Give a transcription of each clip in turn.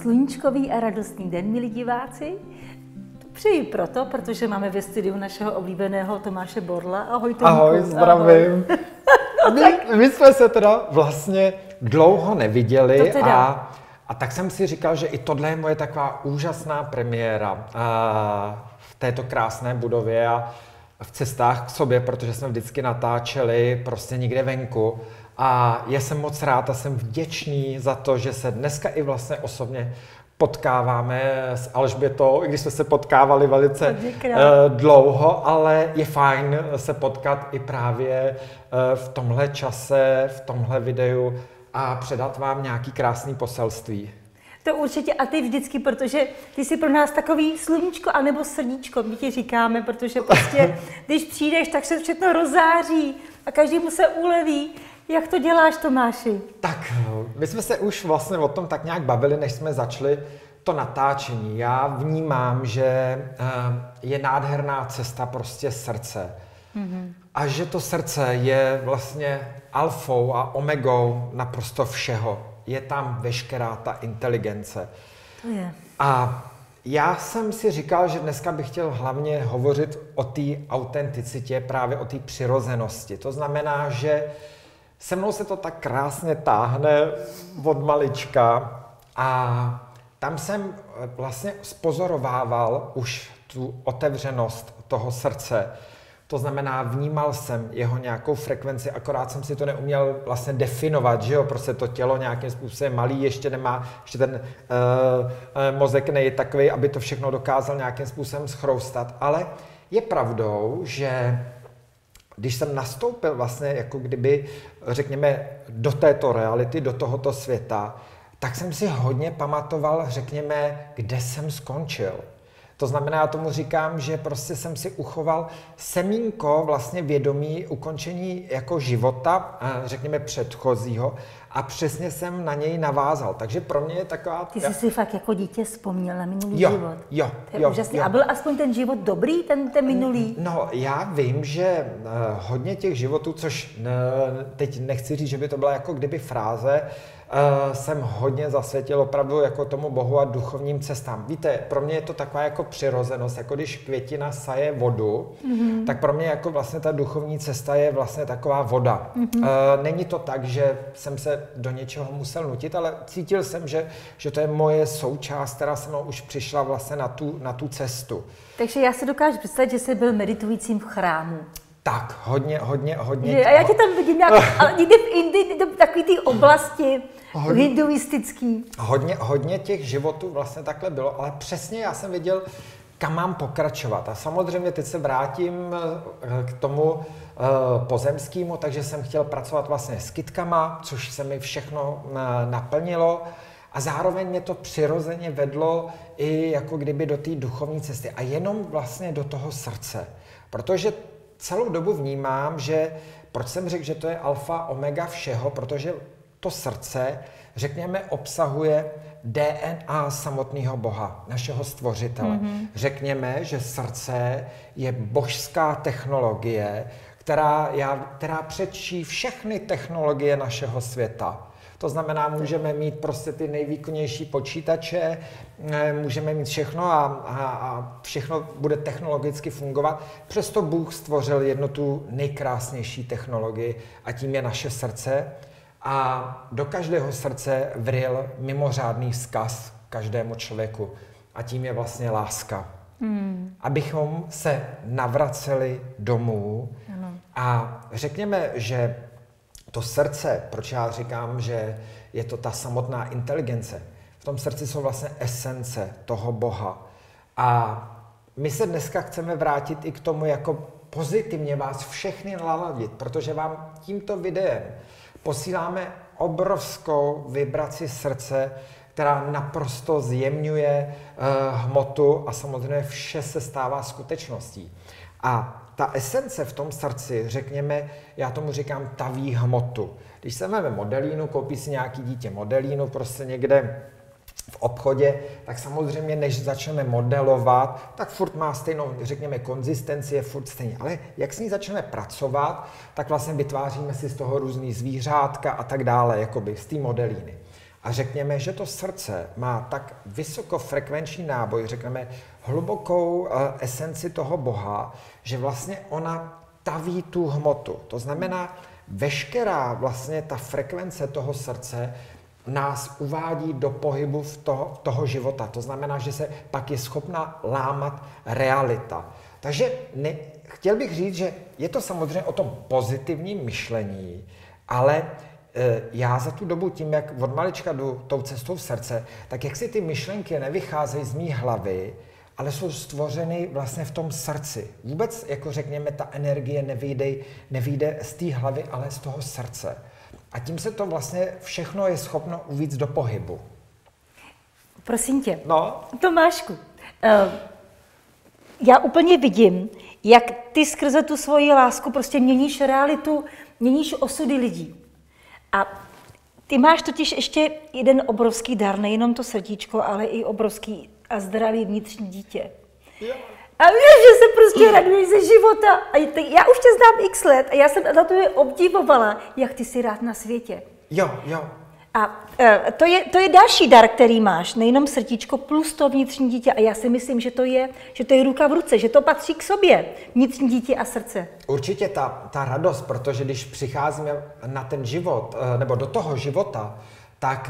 sluníčkový a radostný den, milí diváci. Přeji proto, protože máme ve studiu našeho oblíbeného Tomáše Borla. Ahoj, Tomku. Ahoj, zdravím. My jsme se teda vlastně dlouho neviděli a tak jsem si říkal, že i tohle je moje taková úžasná premiéra v této krásné budově a v cestách k sobě, protože jsme vždycky natáčeli prostě někde venku. A já jsem moc rád a jsem vděčný za to, že se dneska i vlastně osobně potkáváme s Alžbětou, i když jsme se potkávali velice dlouho, ale je fajn se potkat i právě v tomhle čase, v tomhle videu a předat vám nějaký krásný poselství. To určitě a ty vždycky, protože ty jsi pro nás takový sluníčko anebo srdíčko, my ti říkáme, protože prostě, když přijdeš, tak se všechno rozáří a každému se uleví. Jak to děláš, Tomáši? Tak, my jsme se už vlastně o tom tak nějak bavili, než jsme začali to natáčení. Já vnímám, že je nádherná cesta prostě srdce. Mm-hmm. A že to srdce je vlastně alfou a omegou naprosto všeho. Je tam veškerá ta inteligence. To je. A já jsem si říkal, že dneska bych chtěl hlavně hovořit o té autenticitě, právě o té přirozenosti. To znamená, že se mnou se to tak krásně táhne od malička a tam jsem vlastně spozorovával už tu otevřenost toho srdce. To znamená, vnímal jsem jeho nějakou frekvenci, akorát jsem si to neuměl vlastně definovat, že jo, prostě to tělo nějakým způsobem malý, ještě nemá, ještě ten mozek není takový, aby to všechno dokázal nějakým způsobem schroustat, ale je pravdou, že když jsem nastoupil vlastně jako kdyby, řekněme, do této reality, do tohoto světa, tak jsem si hodně pamatoval, řekněme, kde jsem skončil. To znamená, já tomu říkám, že prostě jsem si uchoval semínko vlastně vědomí ukončení jako života, řekněme předchozího, a přesně jsem na něj navázal. Takže pro mě je taková... Ty jsi si fakt jako dítě vzpomněl na minulý život. Jo. To je úžasný. A byl aspoň ten život dobrý, ten minulý? No, já vím, že hodně těch životů, což teď nechci říct, že by to byla jako kdyby fráze, jsem hodně zasvětil opravdu jako tomu Bohu a duchovním cestám. Víte, pro mě je to taková jako přirozenost, jako když květina saje vodu, tak pro mě jako vlastně ta duchovní cesta je vlastně taková voda. Není to tak, že jsem se do něčeho musel nutit, ale cítil jsem, že to je moje součást, která se mnou už přišla vlastně na tu cestu. Takže já si dokážu představit, že jsi byl meditujícím v chrámu. Tak, hodně. A já tě tam vidím někde v Indii, takový ty oblasti hinduistický. Hodně těch životů vlastně takhle bylo, ale přesně já jsem věděl, kam mám pokračovat. A samozřejmě teď se vrátím k tomu pozemskému, takže jsem chtěl pracovat vlastně s kytkama, což se mi všechno naplnilo. A zároveň mě to přirozeně vedlo i jako kdyby do té duchovní cesty. A jenom vlastně do toho srdce. Protože celou dobu vnímám, že proč jsem řekl, že to je alfa omega všeho, protože to srdce, řekněme, obsahuje DNA samotného Boha, našeho stvořitele. Řekněme, že srdce je božská technologie, která předčí všechny technologie našeho světa. To znamená, můžeme mít prostě ty nejvýkonnější počítače, můžeme mít všechno a všechno bude technologicky fungovat. Přesto Bůh stvořil jednu tu nejkrásnější technologii a tím je naše srdce. A do každého srdce vryl mimořádný vzkaz každému člověku a tím je vlastně láska. Abychom se navraceli domů a řekněme, že to srdce, proč já říkám, že je to ta samotná inteligence, v tom srdci jsou vlastně esence toho Boha. A my se dneska chceme vrátit i k tomu, jako pozitivně vás všechny naladit, protože vám tímto videem posíláme obrovskou vibraci srdce, která naprosto zjemňuje hmotu a samozřejmě vše se stává skutečností. A ta esence v tom srdci, řekněme, já tomu říkám taví hmotu. Když se vezme modelínu, koupí si nějaký dítě modelínu prostě někde v obchodě, tak samozřejmě, než začneme modelovat, tak furt má stejnou, řekněme, konzistenci, je furt stejný. Ale jak s ní začneme pracovat, tak vlastně vytváříme si z toho různý zvířátka a tak dále, jakoby z té modelíny. A řekněme, že to srdce má tak vysokofrekvenční náboj, řekněme hlubokou esenci toho Boha, že vlastně ona taví tu hmotu. To znamená, veškerá vlastně ta frekvence toho srdce nás uvádí do pohybu toho života. To znamená, že se pak je schopna lámat realita. Takže chtěl bych říct, že je to samozřejmě o tom pozitivním myšlení, ale já za tu dobu tím, jak od malička jdu tou cestou srdce, tak jak si ty myšlenky nevycházejí z mý hlavy, ale jsou stvořeny vlastně v tom srdci. Vůbec, jako řekněme, ta energie nevyjde z té hlavy, ale z toho srdce. A tím se to vlastně všechno je schopno uvíct do pohybu. Prosím tě, No. Tomášku, já úplně vidím, jak ty skrze tu svoji lásku prostě měníš realitu, měníš osudy lidí. A ty máš totiž ještě jeden obrovský dar, nejenom to srdíčko, ale i obrovský a zdravý vnitřní dítě. Jo. A víš, že se prostě raduješ ze života. A já už tě znám x let a já jsem na to obdivovala, jak ty jsi rád na světě. Jo. A to je další dar, který máš, nejenom srdíčko plus to vnitřní dítě. A já si myslím, že to je ruka v ruce, že to patří k sobě, vnitřní dítě a srdce. Určitě ta radost, protože když přicházíme na ten život, nebo do toho života, tak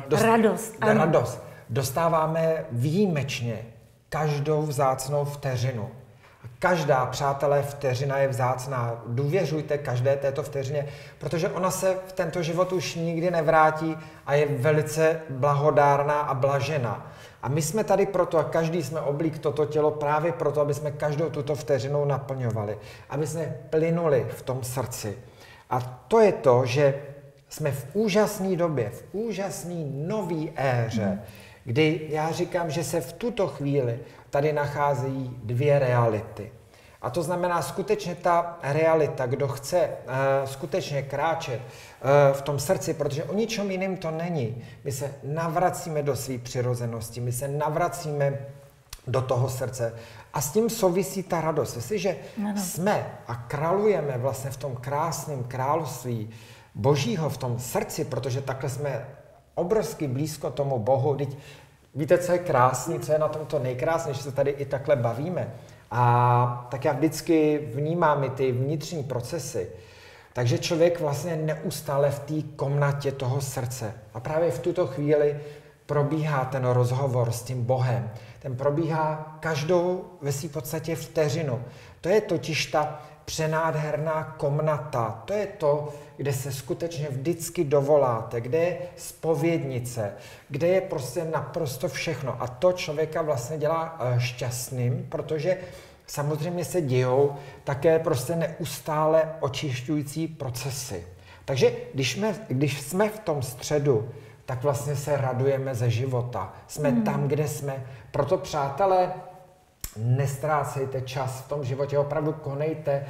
radost dostáváme výjimečně každou vzácnou vteřinu. Každá, přátelé, vteřina je vzácná. Důvěřujte každé této vteřině, protože ona se v tento život už nikdy nevrátí a je velice blahodárná a blažená. A my jsme tady proto, a každý jsme oblík toto tělo právě proto, aby jsme každou tuto vteřinou naplňovali, aby jsme plynuli v tom srdci. A to je to, že jsme v úžasné době, v úžasné nové éře, kdy já říkám, že se v tuto chvíli tady nacházejí dvě reality. A to znamená skutečně ta realita, kdo chce skutečně kráčet v tom srdci, protože o ničem jiném to není. My se navracíme do své přirozenosti, my se navracíme do toho srdce a s tím souvisí ta radost. Jestliže jsme a králujeme vlastně v tom krásném království Božího, v tom srdci, protože takhle jsme obrovsky blízko tomu Bohu. Teď víte, co je krásný, co je na tom to nejkrásnější, že se tady i takhle bavíme. A tak já vždycky vnímám i ty vnitřní procesy. Takže člověk vlastně neustále v té komnatě toho srdce. A právě v tuto chvíli probíhá ten rozhovor s tím Bohem. Ten probíhá každou ve své podstatě vteřinu. To je totiž ta přenádherná komnata. To je to, kde se skutečně vždycky dovoláte, kde je zpovědnice, kde je prostě naprosto všechno. A to člověka vlastně dělá šťastným, protože samozřejmě se dějou také prostě neustále očišťující procesy. Takže když jsme v tom středu, tak vlastně se radujeme ze života. Jsme tam, kde jsme. Proto, přátelé, nestrácejte čas v tom životě, opravdu konejte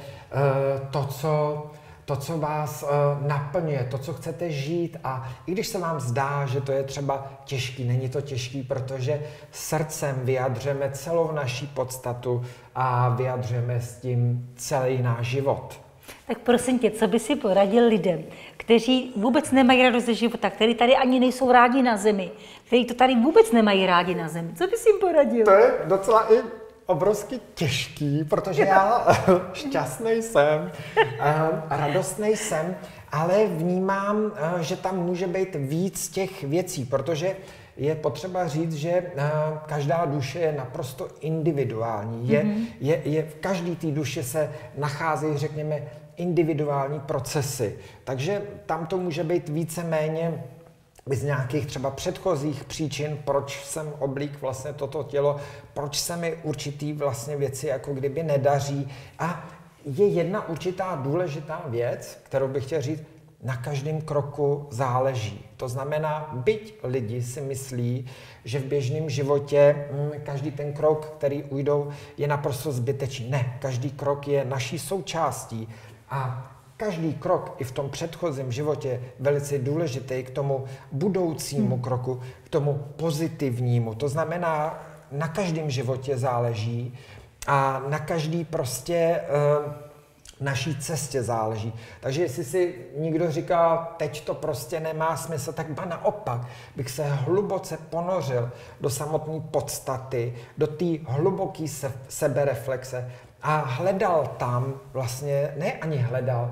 to, co vás naplňuje, to, co chcete žít. A i když se vám zdá, že to je třeba těžký, není to těžký, protože srdcem vyjadřujeme celou naší podstatu a vyjadřujeme s tím celý náš život. Tak prosím tě, co by si poradil lidem, kteří vůbec nemají radost ze života, kteří tady ani nejsou rádi na zemi, kteří to tady vůbec nemají rádi na zemi? Co bys jim poradil? To je docela i obrovsky těžký, protože já šťastný jsem, radostný jsem, ale vnímám, že tam může být víc těch věcí, protože je potřeba říct, že každá duše je naprosto individuální. V každé té duši se nacházejí, řekněme, individuální procesy. Takže tam to může být víceméně z nějakých třeba předchozích příčin, proč jsem oblík vlastně toto tělo, proč se mi určitý vlastně věci jako kdyby nedaří. A je jedna určitá důležitá věc, kterou bych chtěl říct, na každém kroku záleží. To znamená, byť lidi si myslí, že v běžném životě každý ten krok, který ujdou, je naprosto zbytečný. Ne, každý krok je naší součástí a každý krok i v tom předchozím životě je velice důležitý k tomu budoucímu kroku, k tomu pozitivnímu. To znamená, na každém životě záleží a na každý prostě naší cestě záleží. Takže jestli si někdo říká, teď to prostě nemá smysl, tak ba naopak bych se hluboce ponořil do samotné podstaty, do té hluboké sebereflexe a hledal tam vlastně, ne ani hledal,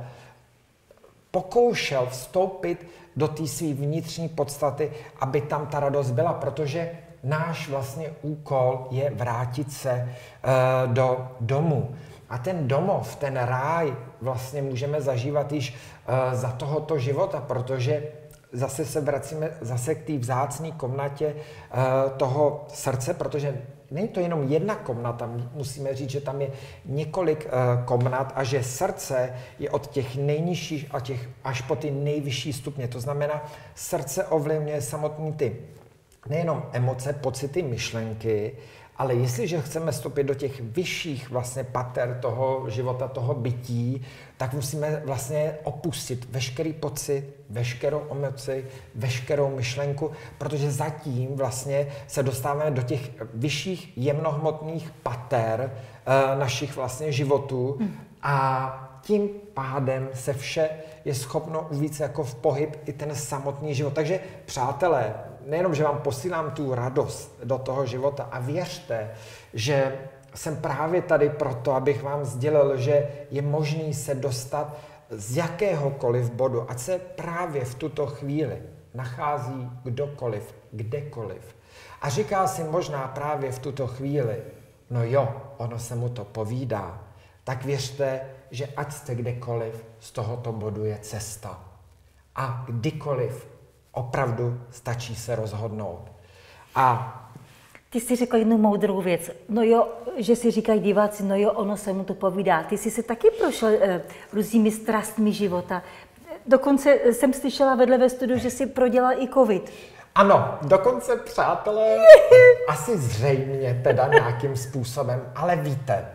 pokoušel vstoupit do té své vnitřní podstaty, aby tam ta radost byla, protože náš vlastně úkol je vrátit se do domu. A ten domov, ten ráj vlastně můžeme zažívat již za tohoto života, protože zase se vracíme zase k té vzácné komnatě toho srdce, protože není to jenom jedna komnata, musíme říct, že tam je několik komnat a že srdce je od těch nejnižších až po ty nejvyšší stupně. To znamená, srdce ovlivňuje samotný ty nejenom emoce, pocity, myšlenky, ale jestliže chceme vstoupit do těch vyšších vlastně pater toho života, toho bytí, tak musíme vlastně opustit veškerý pocit, veškerou emoci, veškerou myšlenku, protože zatím vlastně se dostáváme do těch vyšších jemnohmotných pater našich vlastně životů a tím pádem se vše je schopno uvíct jako v pohyb i ten samotný život. Takže přátelé, nejenom, že vám posílám tu radost do toho života a věřte, že jsem právě tady proto, abych vám sdělil, že je možný se dostat z jakéhokoliv bodu, ať se právě v tuto chvíli nachází kdokoliv, kdekoliv. A říká si možná právě v tuto chvíli, no jo, ono se mu to povídá, tak věřte, že ať jste kdekoliv, z tohoto bodu je cesta. A kdykoliv opravdu stačí se rozhodnout. A ty jsi řekla jednu moudrou věc. No jo, že si říkají diváci, no jo, ono se mu to povídá. Ty jsi se taky prošel různými strastmi života. Dokonce jsem slyšela vedle ve studiu, že jsi prodělal i covid. Ano, dokonce, přátelé, asi zřejmě teda nějakým způsobem, ale víte,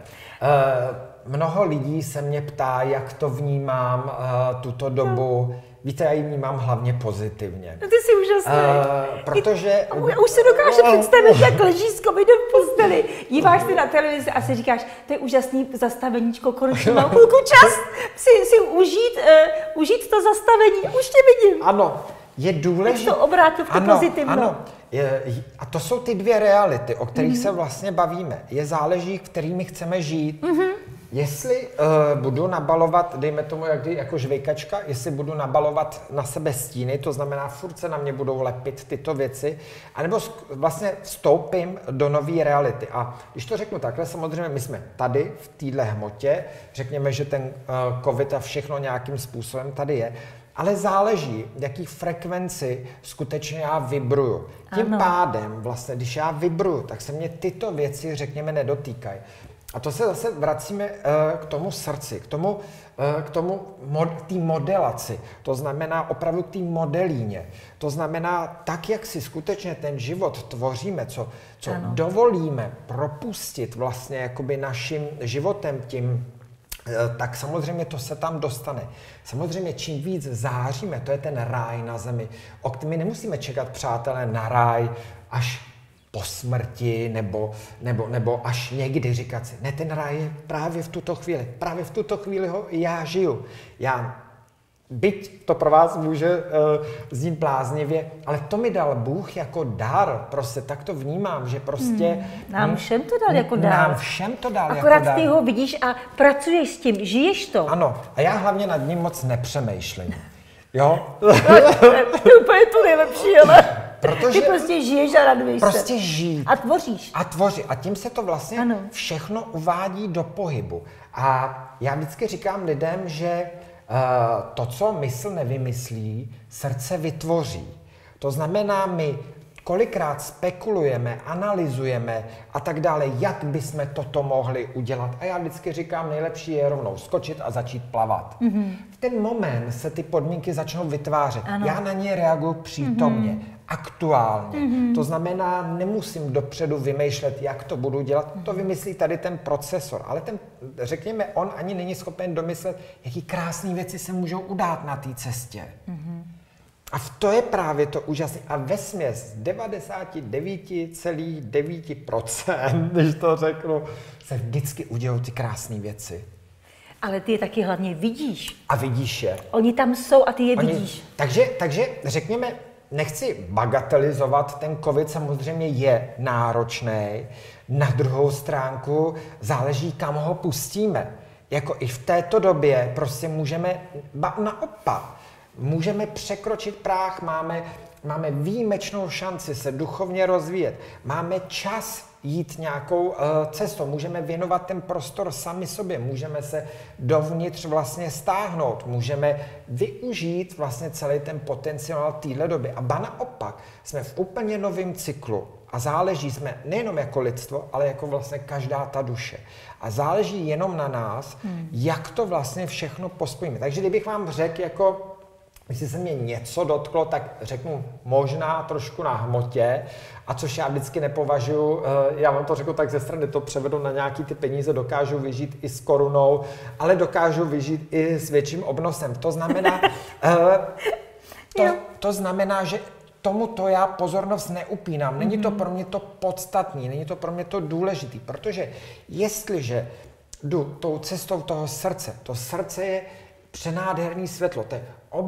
mnoho lidí se mě ptá, jak to vnímám tuto dobu. Víte, já ji vnímám hlavně pozitivně. No ty jsi úžasný. Protože... Už si dokážu představit, jak ležíš s covidem v posteli. Díváš si na televizi a si říkáš, to je úžasný zastaveníčko, konečně mám chvilku čas si užít to zastavení. Už tě vidím. Ano, je důležité... Jak to obrátil v to pozitivno. Ano. A to jsou ty dvě reality, o kterých se vlastně bavíme. Je záleží, kterými chceme žít. Jestli budu nabalovat, dejme tomu jako žvejkačka, jestli budu nabalovat na sebe stíny, to znamená, furt se na mě budou lepit tyto věci, anebo vlastně vstoupím do nové reality. A když to řeknu takhle, samozřejmě my jsme tady v téhle hmotě, řekněme, že ten covid a všechno nějakým způsobem tady je, ale záleží, v jaký frekvenci skutečně já vibruju. Tím pádem vlastně, když já vibruju, tak se mě tyto věci, řekněme, nedotýkají. A to se zase vracíme k tomu srdci, k té modelaci. To znamená opravdu k té modelíně. To znamená tak, jak si skutečně ten život tvoříme, co dovolíme propustit vlastně jakoby naším životem tím, tak samozřejmě to se tam dostane. Samozřejmě čím víc záříme, to je ten ráj na zemi. My nemusíme čekat, přátelé, na ráj až po smrti, nebo až někdy říkat si, ne, ten ráj je právě v tuto chvíli. Právě v tuto chvíli ho já žiju. Byť to pro vás může znít bláznivě, ale to mi dal Bůh jako dar. Prostě tak to vnímám, že prostě... Nám všem to dal jako dar. Nám všem to dal Akorát jako dar. ty ho vidíš a pracuješ s tím, žiješ to. Ano, a já hlavně nad ním moc nepřemýšlím. Jo? To je úplně to nejlepší, ale... Protože ty prostě žiješ a raduješ prostě se. žít. A tvoříš. A tvoří. A tím se to vlastně všechno uvádí do pohybu. A já vždycky říkám lidem, že to, co mysl nevymyslí, srdce vytvoří. To znamená, my kolikrát spekulujeme, analyzujeme a tak dále, jak bychom toto mohli udělat. A já vždycky říkám, nejlepší je rovnou skočit a začít plavat. V ten moment se ty podmínky začnou vytvářet. Ano. Já na ně reaguju přítomně, aktuálně. To znamená, nemusím dopředu vymýšlet, jak to budu dělat. To vymyslí tady ten procesor. Ale řekněme, on ani není schopen domyslet, jaký krásné věci se můžou udát na té cestě. A to je právě to úžasné. A vesměs 99,9%, když to řeknu, se vždycky udělou ty krásné věci. Ale ty je taky hlavně vidíš. A vidíš je. Oni tam jsou a ty je vidíš. Takže řekněme, nechci bagatelizovat, ten covid samozřejmě je náročný. Na druhou stránku záleží, kam ho pustíme. Jako i v této době prostě můžeme, naopak, můžeme překročit práh, máme výjimečnou šanci se duchovně rozvíjet, máme čas jít nějakou cestou, můžeme věnovat ten prostor sami sobě, můžeme se dovnitř vlastně stáhnout, můžeme využít vlastně celý ten potenciál téhle doby. A ba naopak, jsme v úplně novém cyklu a záleží jsme nejenom jako lidstvo, ale jako vlastně každá ta duše. A záleží jenom na nás, jak to vlastně všechno pospojíme. Takže kdybych vám řekl, jako jestli se mě něco dotklo, tak řeknu možná trošku na hmotě, a což já vždycky nepovažuji, já vám to řeknu tak ze strany, to převedu na nějaký ty peníze, dokážu vyžít i s korunou, ale dokážu vyžít i s větším obnosem. To znamená, to znamená, že tomuto já pozornost neupínám. Není to pro mě to podstatný, není to pro mě to důležitý, protože jestliže jdu tou cestou toho srdce, to srdce je přenádherný světlo, to je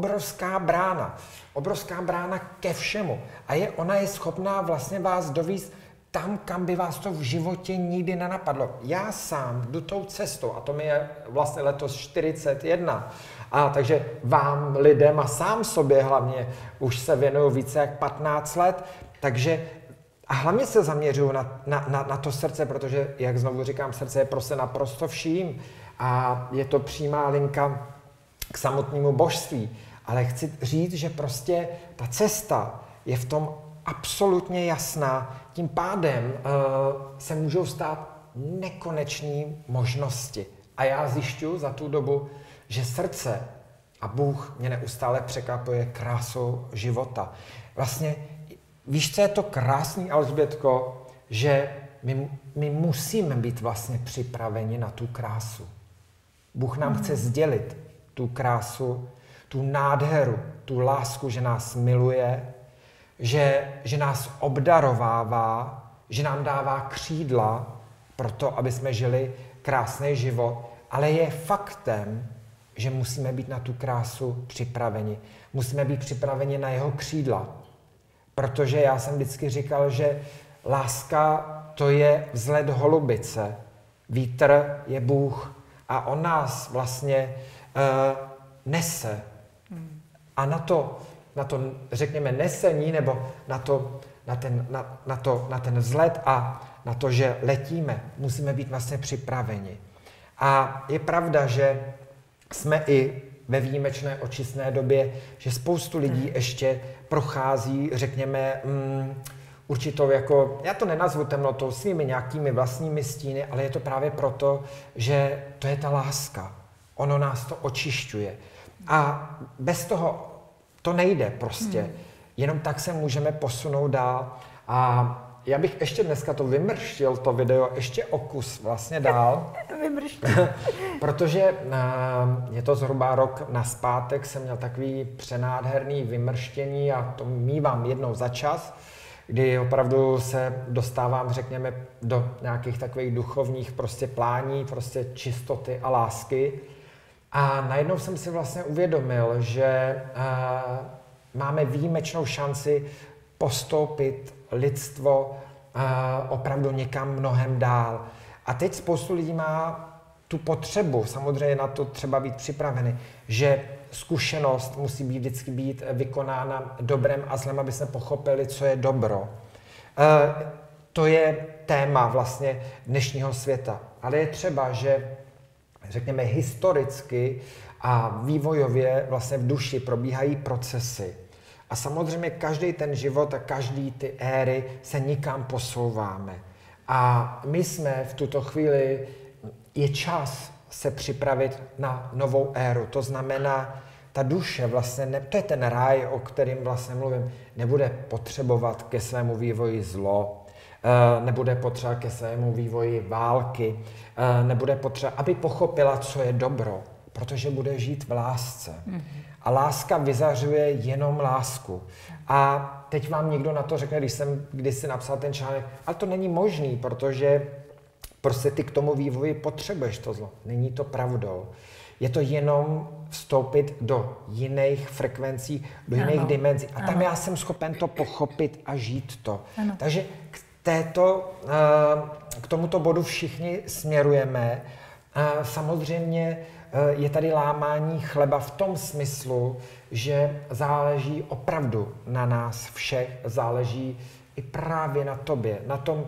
obrovská brána ke všemu. A ona je schopná vlastně vás dovízt tam, kam by vás to v životě nikdy nenapadlo. Já sám jdu tou cestou, a to mi je vlastně letos 41. A takže vám, lidem a sám sobě hlavně už se věnuju více jak 15 let, takže a hlavně se zaměřuju na to srdce, protože, jak znovu říkám, srdce je prostě naprosto vším a je to přímá linka k samotnému božství. Ale chci říct, že prostě ta cesta je v tom absolutně jasná. Tím pádem se můžou stát nekonečné možnosti. A já zjišťuju za tu dobu, že srdce a Bůh mě neustále překvapuje krásou života. Vlastně, víš, co je to krásný, Alžbětko, že my musíme být vlastně připraveni na tu krásu. Bůh nám chce sdělit tu krásu, tu nádheru, tu lásku, že nás miluje, že nás obdarovává, že nám dává křídla pro to, aby jsme žili krásný život. Ale je faktem, že musíme být na tu krásu připraveni. Musíme být připraveni na jeho křídla. Protože já jsem vždycky říkal, že láska to je vzlet holubice, vítr je Bůh a on nás vlastně nese. A na to řekněme nesení, nebo na ten vzlet a na to, že letíme, musíme být vlastně připraveni. A je pravda, že jsme i ve výjimečné očistné době, že spoustu lidí ještě prochází, řekněme, určitou jako, já to nenazvu temnotou, svými nějakými vlastními stíny, ale je to právě proto, že to je ta láska. Ono nás to očišťuje. A bez toho to nejde prostě. Jenom tak se můžeme posunout dál. A já bych ještě dneska to vymrštil, to video, ještě o kus vlastně dál. Protože je to zhruba rok nazpátek, jsem měl takový přenádherný vymrštění a to mívám jednou za čas, kdy opravdu se dostávám, řekněme, do nějakých takových duchovních prostě plání, prostě čistoty a lásky. A najednou jsem si vlastně uvědomil, že máme výjimečnou šanci postoupit lidstvo opravdu někam mnohem dál. A teď spoustu lidí má tu potřebu, samozřejmě na to třeba být připraveny, že zkušenost musí vždycky být vykonána dobrem a zlem, aby jsme pochopili, co je dobro. To je téma vlastně dnešního světa. Ale je třeba, že řekněme historicky a vývojově vlastně v duši probíhají procesy. A samozřejmě každý ten život a každý ty éry se nikam posouváme. A my jsme v tuto chvíli, je čas se připravit na novou éru. To znamená, ta duše vlastně, to je ten ráj, o kterém vlastně mluvím, nebude potřebovat ke svému vývoji zlo, nebude potřeba ke svému vývoji války, nebude potřeba, aby pochopila, co je dobro, protože bude žít v lásce. A láska vyzařuje jenom lásku. A teď vám někdo na to řekne, když jsem kdysi napsal ten článek, ale to není možný, protože Prostě ty k tomu vývoji potřebuješ to zlo. Není to pravdou. Je to jenom vstoupit do jiných frekvencí, do jiných dimenzí. A tam já jsem schopen to pochopit a žít to. Ano. Takže k tomuto bodu všichni směrujeme. Samozřejmě je tady lámání chleba v tom smyslu, že záleží opravdu na nás všech, záleží i právě na tobě, na tom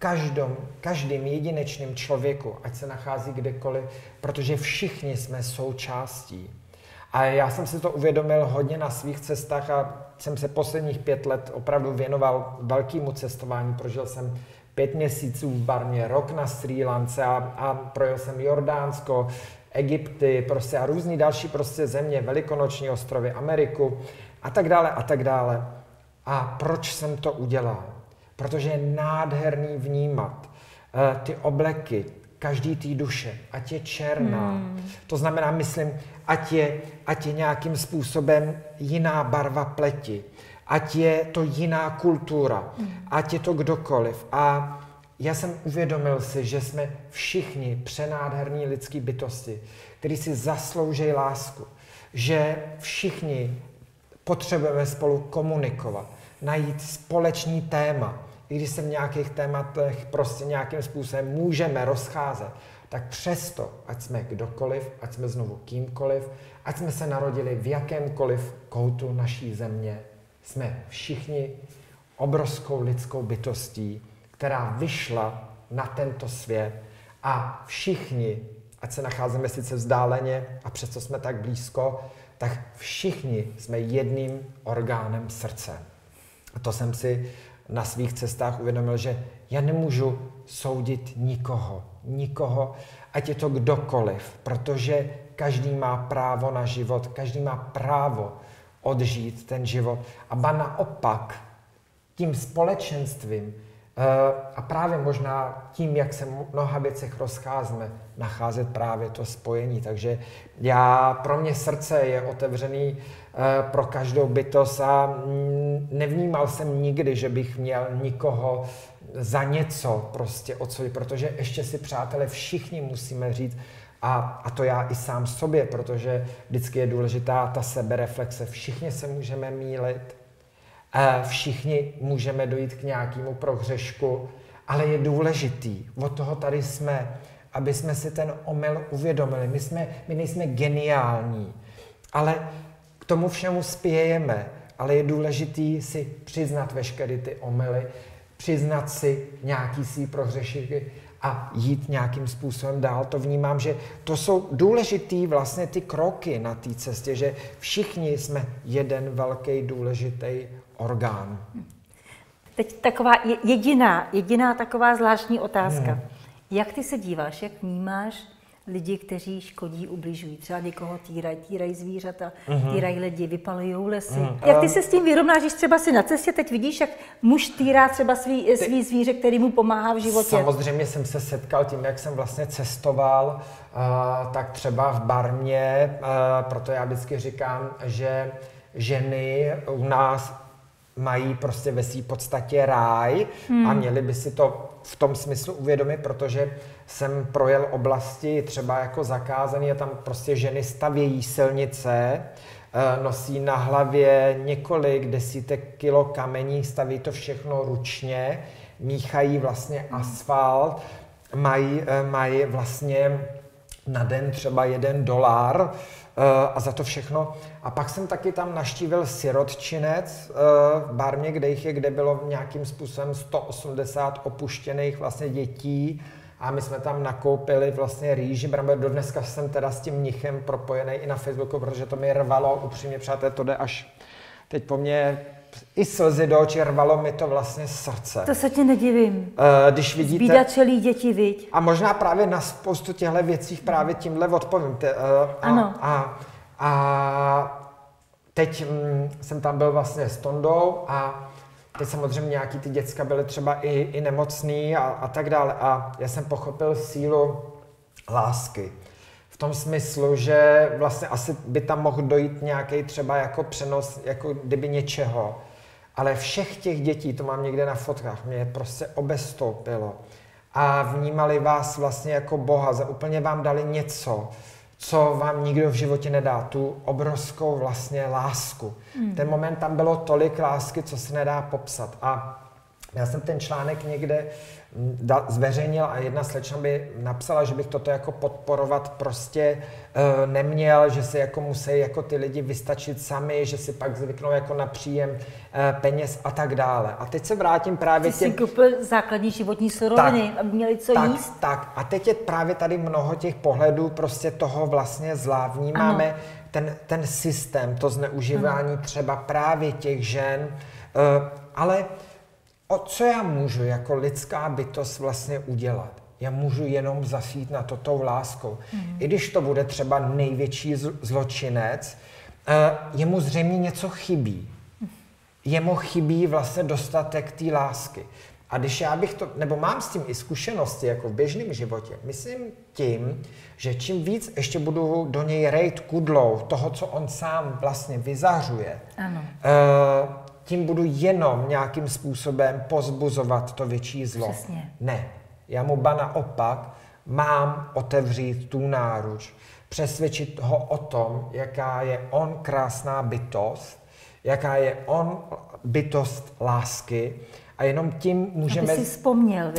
každým jedinečným člověku, ať se nachází kdekoliv, protože všichni jsme součástí. A já jsem si to uvědomil hodně na svých cestách a jsem se posledních 5 let opravdu věnoval velkému cestování. Prožil jsem 5 měsíců v Barmě, rok na Srí Lance a projel jsem Jordánsko, Egypty, prostě a různý další prostě země, Velikonoční ostrovy, Ameriku a tak dále a tak dále. A proč jsem to udělal? Protože je nádherný vnímat ty obleky, každý té duše, ať je černá. To znamená, myslím, ať je nějakým způsobem jiná barva pleti, ať je to jiná kultura, ať je to kdokoliv. A já jsem uvědomil si, že jsme všichni přenádherní lidský bytosti, kteří si zaslouží lásku, že všichni potřebujeme spolu komunikovat, najít společný téma. I když se v nějakých tématech prostě nějakým způsobem můžeme rozcházet, tak přesto, ať jsme kdokoliv, ať jsme znovu kýmkoliv, ať jsme se narodili v jakémkoliv koutu naší země, jsme všichni obrovskou lidskou bytostí, která vyšla na tento svět a všichni, ať se nacházíme sice vzdáleně a přesto jsme tak blízko, tak všichni jsme jedným orgánem srdce. A to jsem si na svých cestách uvědomil, že já nemůžu soudit nikoho, ať je to kdokoliv, protože každý má právo na život, každý má právo odžít ten život. A ba naopak, tím společenstvím a právě možná tím, jak se v mnoha věcech rozcházíme, nacházet právě to spojení. Takže pro mě srdce je otevřený pro každou bytost a nevnímal jsem nikdy, že bych měl nikoho za něco prostě odsoudit, protože ještě si, přátelé, všichni musíme říct, a to já i sám sobě, protože vždycky je důležitá ta sebereflexe. Všichni se můžeme mýlit, všichni můžeme dojít k nějakému prohřešku, ale je důležitý, od toho tady jsme, aby jsme si ten omyl uvědomili. My nejsme geniální, ale k tomu všemu spějeme, ale je důležitý si přiznat veškeré ty omyly, přiznat si nějaký svý prohřešky a jít nějakým způsobem dál. To vnímám, že to jsou důležitý vlastně ty kroky na té cestě, že všichni jsme jeden velký důležitý orgán. Teď taková jediná taková zvláštní otázka. Jak ty se díváš, jak vnímáš lidi, kteří škodí, ubližují? Třeba někoho týrají zvířata, týrají lidi, vypalují lesy. Jak ty se s tím vyrovnáš, když třeba si na cestě teď vidíš, jak muž týrá třeba svý zvíře, který mu pomáhá v životě? Samozřejmě jsem se setkal tím, jak jsem vlastně cestoval, tak třeba v Barmě, proto já vždycky říkám, že ženy u nás mají prostě ve své podstatě ráj a měli by si to v tom smyslu uvědomit, protože jsem projel oblasti třeba jako zakázaný a tam prostě ženy stavějí silnice, nosí na hlavě několik desítek kilo kamení, staví to všechno ručně, míchají vlastně asfalt, mají vlastně na den třeba $1 a za to všechno. A pak jsem taky tam navštívil sirotčinec v Barmě, kde bylo nějakým způsobem 180 opuštěných vlastně dětí a my jsme tam nakoupili vlastně rýži, brambory. Dodneska jsem teda s tím mnichem propojený i na Facebooku, protože to mi rvalo, upřímně přátelé, to jde až teď po mně i slzy do očí, rvalo mi to vlastně srdce. To se tě nedivím. Když vidíte... Zbídačelí děti, viď? A možná právě na spoustu těchto věcí právě tímhle odpovím. Ano. A teď jsem tam byl vlastně s Tondou a teď samozřejmě nějaký ty děcka byly třeba i nemocný a tak dále. A já jsem pochopil sílu lásky. V tom smyslu, že vlastně asi by tam mohl dojít nějaký třeba jako přenos, jako kdyby něčeho. Ale všech těch dětí, to mám někde na fotkách, mě prostě obestoupilo. a vnímali vás vlastně jako Boha, úplně vám dali něco, co vám nikdo v životě nedá, tu obrovskou vlastně lásku. Ten moment tam bylo tolik lásky, co se nedá popsat. A já jsem ten článek někde zveřejnil a jedna slečna by napsala, že bych toto jako podporovat prostě neměl, že si jako musí jako ty lidi vystačit sami, že si pak zvyknou jako na příjem peněz a tak dále. A teď se vrátím právě Ty jsi koupil základní životní suroviny, aby měli co jíst. Tak. A teď je právě tady mnoho těch pohledů prostě toho vlastně zla. Vnímáme ten systém, to zneužívání třeba právě těch žen, ale co já můžu jako lidská bytost vlastně udělat? Já můžu jenom zasít na to tou láskou. I když to bude třeba největší zločinec, jemu zřejmě něco chybí. Jemu chybí vlastně dostatek té lásky. A když já bych to, nebo mám s tím i zkušenosti jako v běžném životě, myslím tím, že čím víc ještě budu do něj rejt kudlou toho, co on sám vlastně vyzařuje, tím budu jenom nějakým způsobem pozbuzovat to větší zlo. Přesně. Ne, já mu ba naopak mám otevřít tu náruč, přesvědčit ho o tom, jaká je on krásná bytost, jaká je on bytost lásky a jenom tím můžeme... Aby si vzpomněl,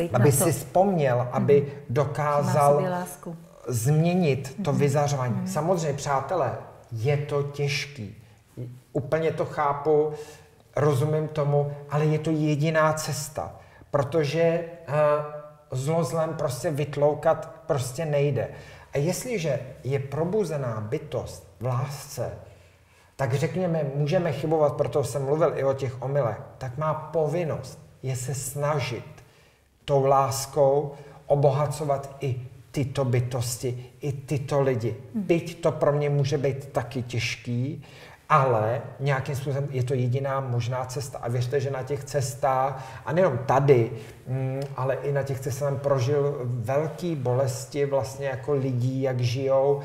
aby dokázal změnit to vyzařování. Samozřejmě, přátelé, je to těžký. Úplně to chápu, rozumím tomu, ale je to jediná cesta, protože zlo zlem prostě vytloukat prostě nejde. A jestliže je probuzená bytost v lásce, tak řekněme, můžeme chybovat, proto jsem mluvil i o těch omylech, tak má povinnost je se snažit tou láskou obohacovat i tyto bytosti, i tyto lidi. Byť to pro mě může být taky těžký, ale nějakým způsobem je to jediná možná cesta. A věřte, že na těch cestách, a nejenom tady, ale i na těch cestách jsem prožil velké bolesti vlastně jako lidí, jak žijou,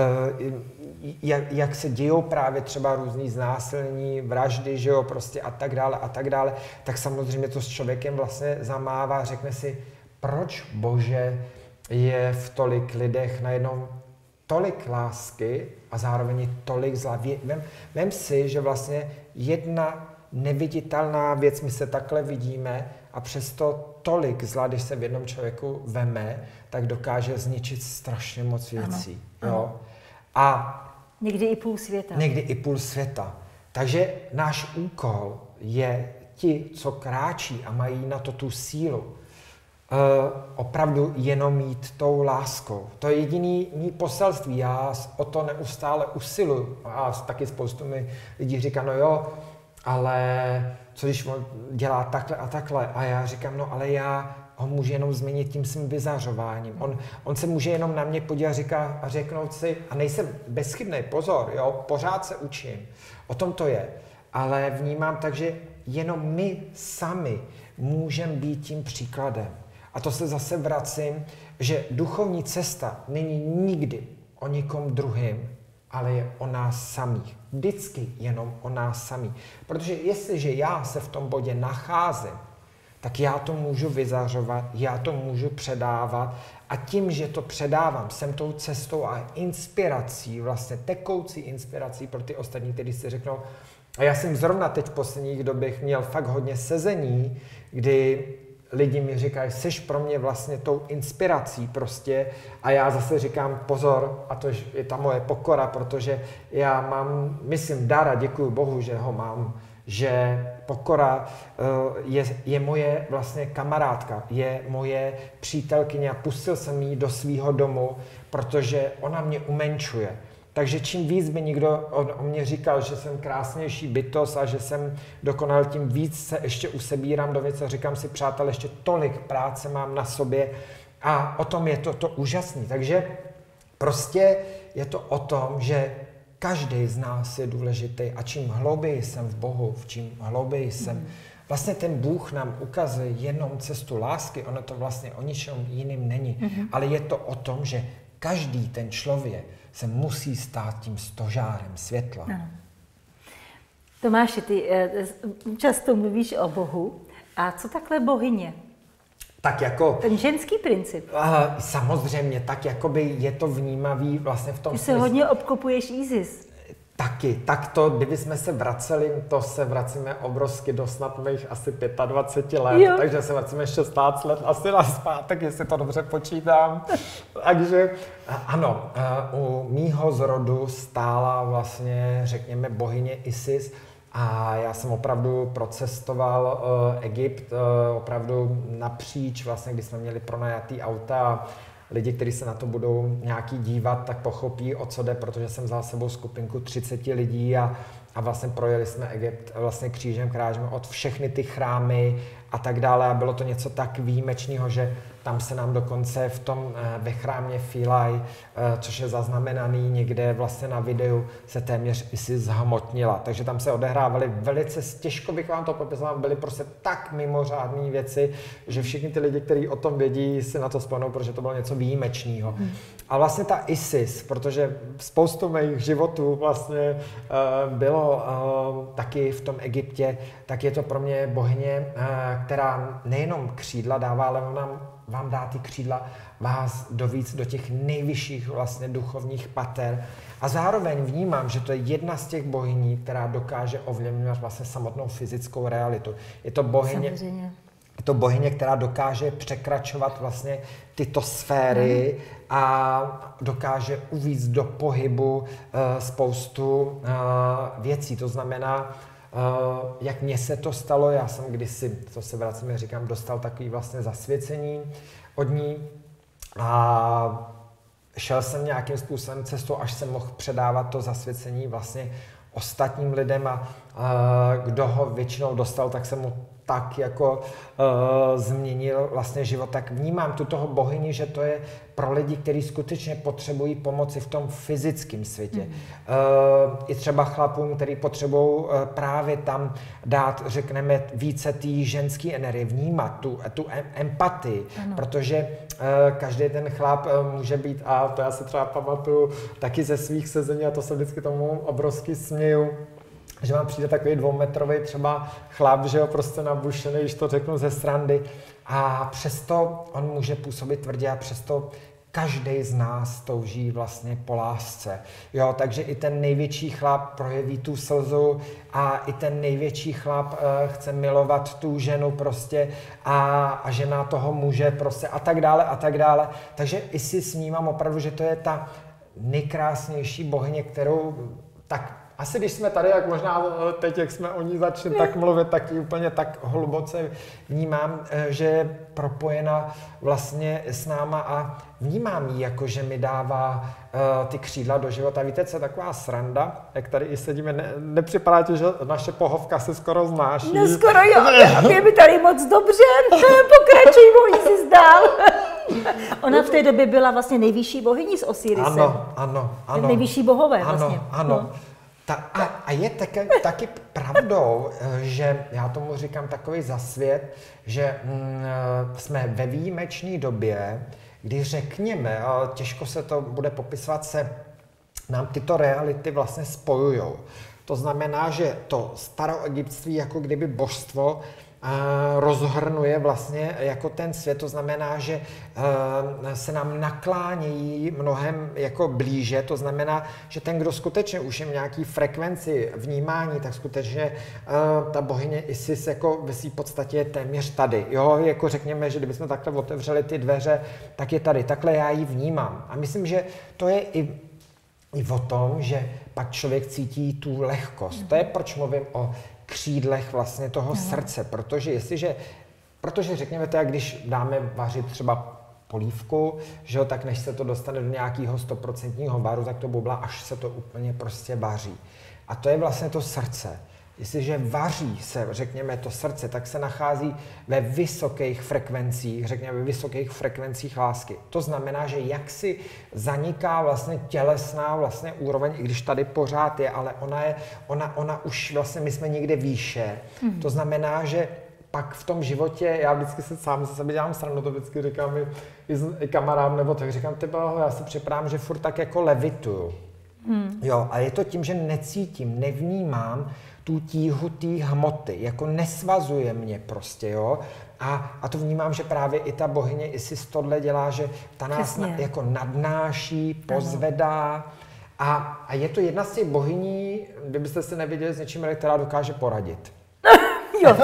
jak se dějou právě třeba různý znásilnění, vraždy, že jo, prostě a tak dále, tak samozřejmě to s člověkem vlastně zamává, řekne si, proč Bože je v tolik lidech najednou tolik lásky a zároveň tolik zla. Vem si, že vlastně jedna neviditelná věc, my se takhle vidíme a přesto tolik zla, když se v jednom člověku veme, tak dokáže zničit strašně moc věcí. Ano. Jo? A někdy i půl světa. Někdy i půl světa. Takže náš úkol je ti, co kráčí a mají na to tu sílu, opravdu jenom jít tou láskou. To je jediný mý poselství. Já o to neustále usiluju. A taky spoustu mi lidí říká, no jo, ale co když on dělá takhle a takhle? A já říkám, no ale já ho můžu jenom změnit tím svým vyzařováním. On se může jenom na mě podívat a řeknout si, a nejsem bezchybný, pozor, jo, pořád se učím. O tom to je. Ale vnímám tak, že jenom my sami můžeme být tím příkladem. A to se zase vracím, že duchovní cesta není nikdy o nikom druhým, ale je o nás samých. Vždycky jenom o nás samých. Protože jestliže já se v tom bodě nacházím, tak já to můžu vyzařovat, já to můžu předávat a tím, že to předávám, jsem tou cestou a inspirací, vlastně tekoucí inspirací pro ty ostatní, kteří si řeknou, a já jsem zrovna teď v posledních dobách měl fakt hodně sezení, kdy lidi mi říkají, seš pro mě vlastně tou inspirací prostě a já zase říkám pozor a to je ta moje pokora, protože já mám, myslím, dar a děkuju Bohu, že ho mám, že pokora je moje vlastně kamarádka, je moje přítelkyně a pustil jsem ji do svýho domu, protože ona mě umenčuje. Takže čím víc by někdo o mě říkal, že jsem krásnější bytost a že jsem dokonal, tím víc se ještě usebírám do věci a říkám si, přátelé, ještě tolik práce mám na sobě a o tom je to úžasný. Takže prostě je to o tom, že každý z nás je důležitý a čím hlouběji jsem v Bohu, čím hlouběji jsem, vlastně ten Bůh nám ukazuje jenom cestu lásky, ono to vlastně o ničem jiným není, ale je to o tom, že každý ten člověk se musí stát tím stožárem světla. Ano. Tomáši, ty často mluvíš o Bohu. A co takhle bohyně? tak jako... Ten ženský princip. Samozřejmě, tak jakoby je to vnímavý vlastně v tom Ty se hodně obklopuješ Isis. Taky. Tak to, kdybychom se vraceli, to se vracíme obrovsky do snad mých asi 25 let, jo. Takže se vracíme 16 let asi nazpátek, jestli to dobře počítám. Takže ano, u mýho zrodu stála vlastně, řekněme, bohyně Isis a já jsem opravdu procestoval Egypt opravdu napříč, vlastně, když jsme měli pronajatý auta. Lidi, kteří se na to budou nějaký dívat, tak pochopí, o co jde, protože jsem vzal s sebou skupinku 30 lidí a vlastně projeli jsme Egypt vlastně křížem krážem od všechny ty chrámy a tak dále a bylo to něco tak výjimečného, že tam se nám dokonce ve chrámě Philae, což je zaznamenaný někde vlastně na videu, se téměř Isis zhmotnila. Takže tam se odehrávaly velice, těžko bych vám to popisoval, byly prostě tak mimořádné věci, že všichni ty lidi, kteří o tom vědí, si na to vzpomenou, protože to bylo něco výjimečného. A vlastně ta Isis, protože spoustu mých životů vlastně bylo taky v tom Egyptě, tak je to pro mě bohyně, která nejenom křídla dává, ale ona vám dá ty křídla vás dovíc do těch nejvyšších vlastně duchovních pater. A zároveň vnímám, že to je jedna z těch bohyní, která dokáže ovlivňovat vlastně samotnou fyzickou realitu. Je to bohyně, která dokáže překračovat vlastně tyto sféry a dokáže uvést do pohybu spoustu věcí. To znamená, jak mně se to stalo, já jsem kdysi, to se vracíme, říkám, dostal takový vlastně zasvěcení od ní a šel jsem nějakým způsobem cestou, až jsem mohl předávat to zasvěcení vlastně ostatním lidem a kdo ho většinou dostal, tak jsem mu tak jako změnil vlastně život, tak vnímám tu toho bohyni, že to je pro lidi, kteří skutečně potřebují pomoci v tom fyzickém světě. I třeba chlapům, kteří potřebují právě tam dát, řekneme, více té ženské energie, vnímat tu empatii, protože každý ten chlap může být, a to já si třeba pamatuju taky ze svých sezení, a to se vždycky tomu obrovsky směju, že vám přijde takový 2metrový třeba chlap, že jo, prostě nabušený, když to řeknu ze srandy. A přesto on může působit tvrdě a přesto každý z nás touží vlastně po lásce. Jo, takže i ten největší chlap projeví tu slzu a i ten největší chlap chce milovat tu ženu prostě a žena toho muže prostě a tak dále a tak dále. Takže i si snímám opravdu, že to je ta nejkrásnější bohyně, kterou tak asi když jsme tady, jak možná teď, jak jsme o ní začali tak mluvit, tak ji úplně tak hluboce vnímám, že je propojena vlastně s náma a vnímám ji jako, že mi dává ty křídla do života. Víte, co je taková sranda, jak tady i sedíme, nepřipadá ti, že naše pohovka se skoro znáší? No skoro jo, a mě by tady moc dobře, pokračuj, bohyni si zdál. Ona v té době byla vlastně nejvyšší bohyní s Osirisem. Ano. Nejvyšší bohové vlastně. Ano. No. A je taky pravdou, že já tomu říkám takový zasvět, že jsme ve výjimečné době, kdy řekněme, ale těžko se to bude popisovat, se nám tyto reality vlastně spojujou. To znamená, že to staroegyptství jako kdyby božstvo rozhrnuje vlastně jako ten svět, to znamená, že se nám naklánějí mnohem jako blíže, to znamená, že ten, kdo skutečně už je v nějaký frekvenci vnímání, tak skutečně ta bohyně Isis jako ve své podstatě je téměř tady. Jo, jako řekněme, že kdybychom takhle otevřeli ty dveře, tak je tady. Takhle já ji vnímám. A myslím, že to je i o tom, že pak člověk cítí tu lehkost. To je, proč mluvím o křídlech vlastně toho srdce, protože řekněme to, jak když dáme vařit třeba polívku, že jo, tak než se to dostane do nějakého 100% varu, tak to bublá, až se to úplně prostě vaří. A to je vlastně to srdce. Jestliže vaří se, řekněme, to srdce, tak se nachází ve vysokých frekvencích, řekněme, ve vysokých frekvencích lásky. To znamená, že jaksi zaniká vlastně tělesná vlastně úroveň, i když tady pořád je, ale ona už vlastně, my jsme někde výše. To znamená, že pak v tom životě, já vždycky se sám ze sebe dělám srandu, to vždycky říkám i kamarádům, nebo tak říkám, já si připadám, že furt tak jako levituju. Jo, a je to tím, že necítím, nevnímám tu tíhu té hmoty, jako nesvazuje mě prostě, jo. A to vnímám, že právě i ta bohyně Isis tohle dělá, že ta nás jako nadnáší, pozvedá. A je to jedna z těch bohyní, kdybyste se neviděli s něčím, která dokáže poradit. Jo,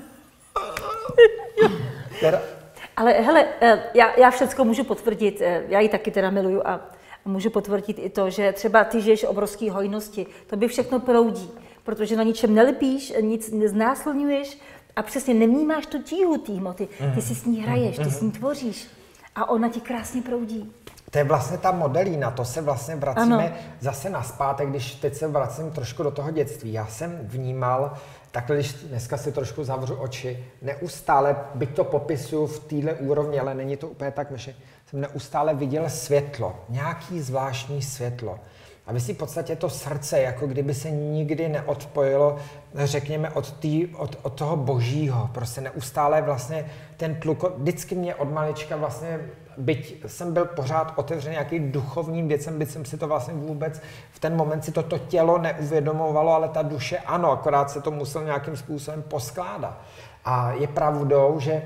ale hele, já všecko můžu potvrdit, já ji taky teda miluju a můžu potvrdit i to, že třeba ty žiješ obrovský hojnosti, to by všechno proudí, protože na ničem nelpíš, nic neznásilňuješ a přesně nevnímáš tu tíhu té hmoty, ty si s ní hraješ, ty s ní tvoříš a ona ti krásně proudí. To je vlastně ta modelína, to se vlastně vracíme zase nazpátek, když teď se vracím trošku do toho dětství. Já jsem vnímal, takhle když dneska si trošku zavřu oči, neustále, byť to popisuju v téhle úrovni, ale není to úplně tak, že jsem neustále viděl světlo, nějaký zvláštní světlo. A vy si v podstatě to srdce, jako kdyby se nikdy neodpojilo, řekněme, od toho božího. Prostě neustále vlastně ten tluk, vždycky mě od malička vlastně, byť jsem byl pořád otevřený nějakým duchovním věcem, byť jsem si to vlastně vůbec v ten moment si to tělo neuvědomovalo, ale ta duše ano, akorát se to musel nějakým způsobem poskládat. A je pravdou, že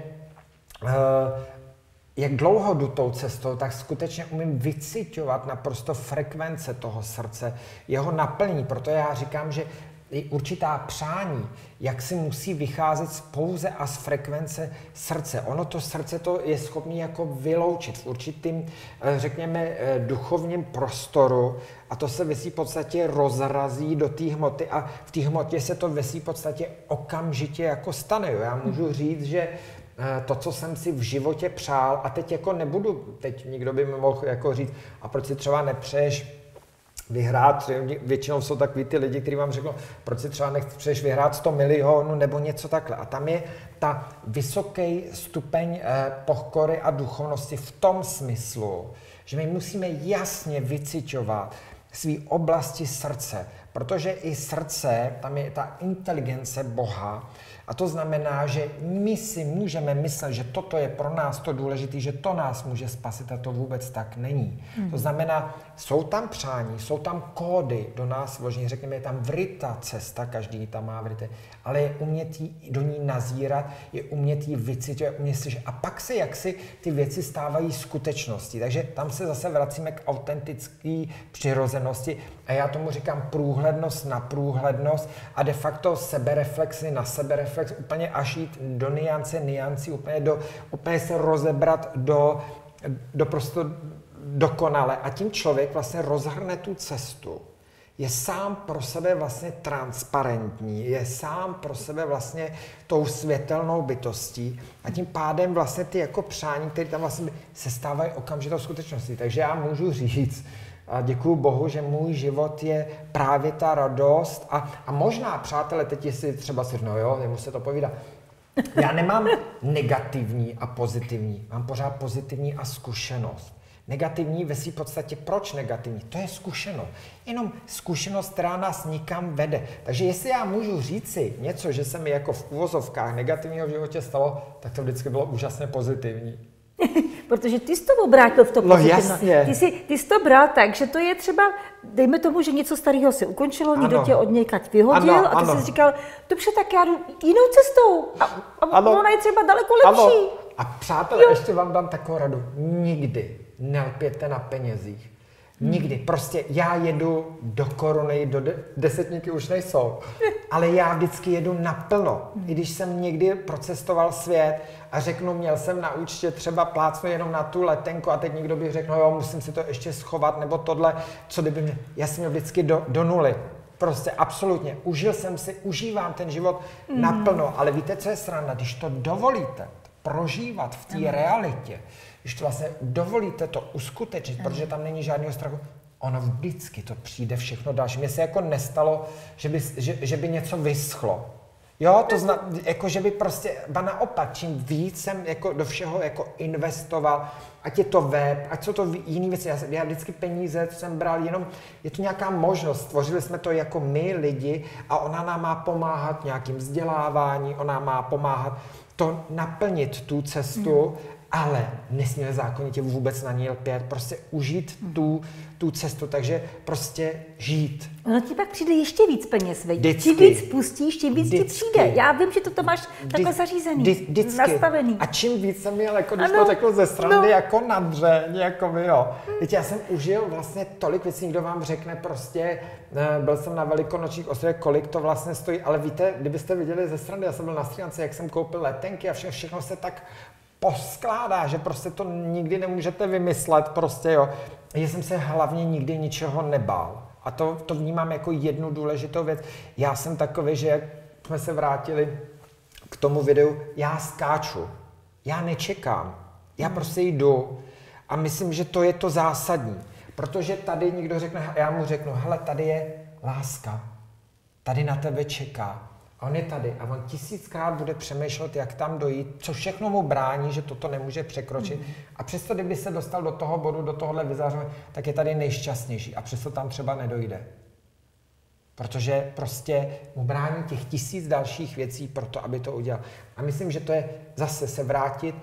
jak dlouho jdu tou cestou, tak skutečně umím vyciťovat naprosto frekvence toho srdce, jeho naplnění. Proto já říkám, že i určitá přání, jak si musí vycházet pouze a z frekvence srdce. Ono to srdce to je schopné jako vyloučit v určitým, řekněme, duchovním prostoru a to se vysí v podstatě rozrazí do té hmoty a v té hmotě se to vysí v podstatě okamžitě jako stane. Jo? Já můžu říct, že to, co jsem si v životě přál, a teď jako nebudu, teď nikdo by mi mohl jako říct, a proč si třeba nepřeješ vyhrát, většinou jsou takový ty lidi, kteří vám řeknou, proč si třeba nechceš vyhrát 100 milionů nebo něco takhle. A tam je ta vysoký stupeň pokory a duchovnosti v tom smyslu, že my musíme jasně vyciťovat svý oblasti srdce, protože i srdce, tam je ta inteligence Boha, a to znamená, že my si můžeme myslet, že toto je pro nás to důležité, že to nás může spasit a to vůbec tak není. To znamená, jsou tam přání, jsou tam kódy do nás vložení, řekněme, je tam vryta cesta, každý tam má vryté, ale je umět do ní nazírat, je umět jí vycítit, umět slyšet. A pak se jaksi ty věci stávají skutečností. Takže tam se zase vracíme k autentické přirozenosti a já tomu říkám průhlednost na průhlednost a de facto sebereflexy na sebereflex, úplně až jít do niancí, úplně se rozebrat do prostě dokonale. A tím člověk vlastně rozhrne tu cestu. Je sám pro sebe vlastně transparentní, je sám pro sebe vlastně tou světelnou bytostí a tím pádem vlastně ty jako přání, které tam vlastně se stávají okamžitou skutečností. Takže já můžu říct, a děkuju Bohu, že můj život je právě ta radost a možná, přátelé, teď si třeba si no jo, jemu se to povídá. Já nemám negativní a pozitivní, mám pořád pozitivní a zkušenost. Negativní ve své podstatě, proč negativní? To je zkušenost. Jenom zkušenost, která nás nikam vede. Takže jestli já můžu říci něco, že se mi jako v uvozovkách negativního v životě stalo, tak to vždycky bylo úžasně pozitivní. Protože ty jsi to obrátil v to pozitivno. Jasně. Ty jsi to bral tak, že to je třeba, dejme tomu, že něco starého se ukončilo, někdo tě od někaď vyhodil a ty jsi říkal, dobře, tak já jdu jinou cestou a ona je třeba daleko lepší. Ano. A přátelé, ještě vám dám takovou radu. Nikdy nelpěte na penězích. Nikdy. Prostě já jedu do koruny, do desetníky už nejsou, ale já vždycky jedu naplno. I když jsem někdy procestoval svět a řeknu, měl jsem na účtě třeba plácnu jenom na tu letenku a teď někdo by řekl, no jo, musím si to ještě schovat, nebo tohle, co kdyby mě, já jsem měl vždycky do nuly. Prostě absolutně. Užívám ten život naplno, ale víte, co je sranda? Když to dovolíte prožívat v té realitě, když to vlastně dovolíte to uskutečnit, protože tam není žádného strachu, ono vždycky to přijde všechno další. Mně se jako nestalo, že by něco vyschlo. Jo, to jako že by prostě, naopak, čím víc jsem jako do všeho jako investoval, ať je to web, ať jsou to jiné věci, já vždycky peníze jsem bral jenom, je to nějaká možnost, stvořili jsme to jako my lidi a ona nám má pomáhat nějakým vzdělávání, ona má pomáhat to naplnit tu cestu ale nesmíme zákonitě vůbec na ní lpět, prostě užít tu cestu, takže prostě žít. Ono ti pak přijde ještě víc peněz, veď? Čím víc pustíš, tím víc ti přijde. Já vím, že to máš takhle zařízený, nastavený. A čím víc jsem měl, jako když to řekl ze strany, jako na dřeň, jako vy, jo. Víte, já jsem užil vlastně tolik věcí, kdo vám řekne prostě, byl jsem na Velikonočních ostrovech, kolik to vlastně stojí, ale víte, kdybyste viděli ze strany, já jsem byl na Srí Lance, jak jsem koupil letenky a všechno se tak poskládá, že prostě to nikdy nemůžete vymyslet, prostě jo. Já jsem se hlavně nikdy ničeho nebál. A to vnímám jako jednu důležitou věc. Já jsem takový, že jak jsme se vrátili k tomu videu, já skáču, já nečekám, já prostě jdu a myslím, že to je to zásadní. Protože tady někdo řekne, já mu řeknu, hele, tady je láska, tady na tebe čeká. A on je tady a on 1000krát bude přemýšlet, jak tam dojít, co všechno mu brání, že toto nemůže překročit. A přesto, kdyby se dostal do toho bodu, do tohohle vyzáření, tak je tady nejšťastnější a přesto tam třeba nedojde. Protože prostě mu brání těch 1000 dalších věcí pro to, aby to udělal. A myslím, že to je zase se vrátit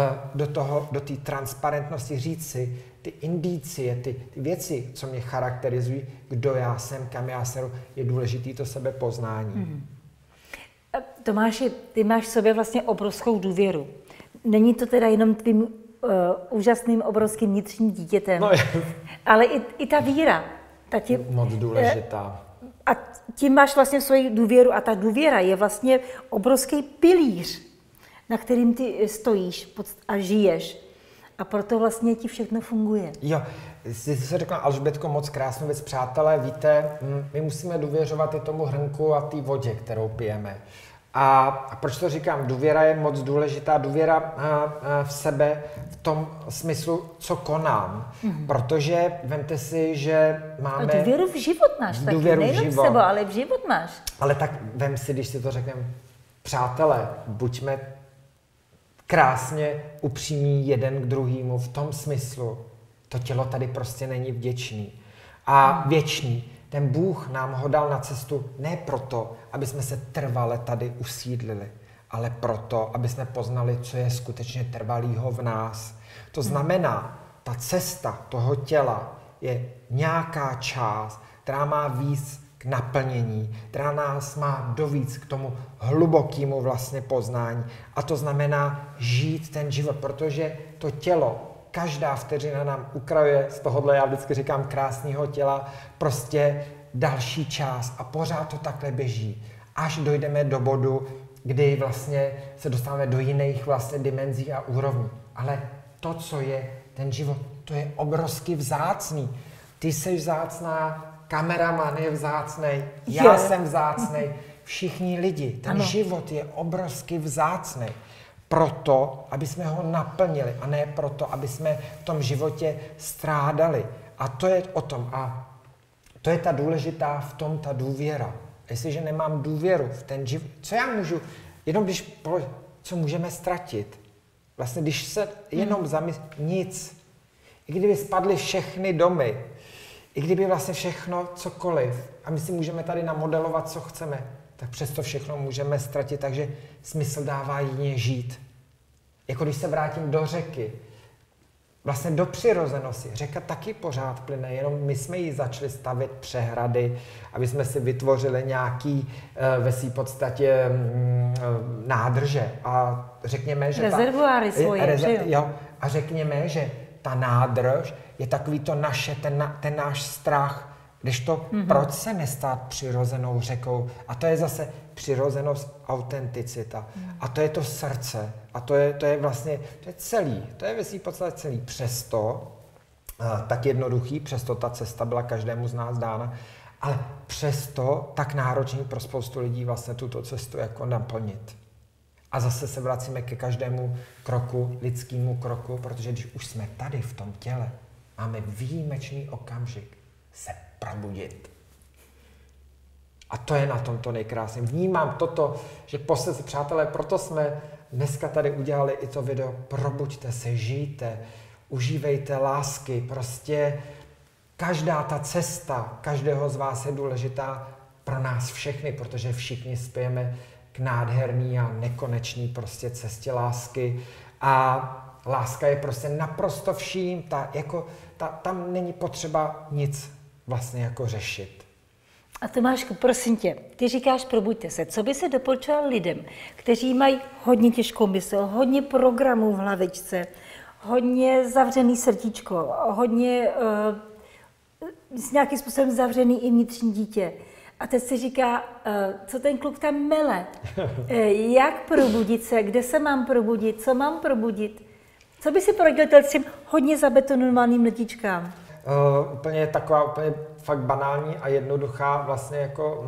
do té transparentnosti, říct si ty indicie, ty věci, co mě charakterizují, kdo já jsem, kam já seru, je důležitý to sebepoznání. Tomáši, ty máš v sobě vlastně obrovskou důvěru. Není to teda jenom tvým úžasným, obrovským vnitřním dítětem, ale i ta víra. Ta moc důležitá. A tím máš vlastně svoji důvěru a ta důvěra je vlastně obrovský pilíř, na kterým ty stojíš a žiješ. A proto vlastně ti všechno funguje. Jo, jsi se řekla, Alžbětko, moc krásnou věc. Přátelé, víte, my musíme důvěřovat i tomu hrnku a té vodě, kterou pijeme. A proč to říkám? Důvěra je moc důležitá. Důvěra v sebe v tom smyslu, co konám. Protože vemte si, že máme... A důvěru v život máš taky, nejenom v sebe, ale v život máš. Ale tak vem si, když si to řekneme, přátelé, buďme krásně upřímní jeden k druhému v tom smyslu, to tělo tady prostě není vděčný a věčný. Ten Bůh nám ho dal na cestu ne proto, aby jsme se trvale tady usídlili, ale proto, aby jsme poznali, co je skutečně trvalýho v nás. To znamená, ta cesta toho těla je nějaká část, která má víc k naplnění, která nás má dovíc k tomu hlubokému vlastně poznání. A to znamená žít ten život, protože to tělo, každá vteřina nám ukrajuje z tohohle, já vždycky říkám, krásného těla, prostě další čas a pořád to takhle běží. Až dojdeme do bodu, kdy vlastně se dostáváme do jiných vlastně dimenzí a úrovní. Ale to, co je ten život, to je obrovsky vzácný. Ty jsi vzácná, kameraman je vzácnej, já jsem vzácnej, všichni lidi. Ten život je obrovsky vzácnej. Proto, aby jsme ho naplnili a ne proto, aby jsme v tom životě strádali. A to je o tom. A to je ta důležitá v tom ta důvěra. Jestliže nemám důvěru v ten život, co já můžu, jenom když, co můžeme ztratit? Vlastně, když se jenom nic. I kdyby spadly všechny domy, i kdyby vlastně všechno, cokoliv, a my si můžeme tady namodelovat, co chceme, tak přesto všechno můžeme ztratit, takže smysl dává jině žít. Jako když se vrátím do řeky, vlastně do přirozenosti. Řeka taky pořád plyne, jenom my jsme ji začali stavět přehrady, aby jsme si vytvořili nějaký ve své podstatě nádrže. A řekněme, že rezervoáry svoje. A řekněme, že ta nádrž je takový to naše, ten náš strach, kdežto proč se nestát přirozenou řekou? A to je zase přirozenost, autenticita. A to je to srdce. A to je vlastně, to je celý. To je ve svým podstatě celý. Přesto, tak jednoduchý, přesto ta cesta byla každému z nás dána, ale přesto tak náročný pro spoustu lidí vlastně tuto cestu jako naplnit. A zase se vracíme ke každému kroku, lidskému kroku, protože když už jsme tady v tom těle, máme výjimečný okamžik se probudit. A to je na tom to nejkrásnější. Vnímám toto, že přátelé, proto jsme dneska tady udělali i to video. Probuďte se, žijte, užívejte lásky. Prostě každá ta cesta, každého z vás je důležitá pro nás všechny, protože všichni spějeme k nádherný a nekonečný prostě cestě lásky. A láska je prostě naprosto vším, tam není potřeba nic vlastně jako řešit. A Tomášku, prosím tě, ty říkáš probuďte se. Co by se doporučoval lidem, kteří mají hodně těžkou mysl, hodně programů v hlavičce, hodně zavřený srdíčko, hodně s nějakým způsobem zavřený i vnitřní dítě. A teď se říká, co ten kluk tam mele, jak probudit se, kde se mám probudit, co mám probudit. Co by si poradil těm hodně zabetonovaným lidičkám? Úplně fakt banální a jednoduchá vlastně jako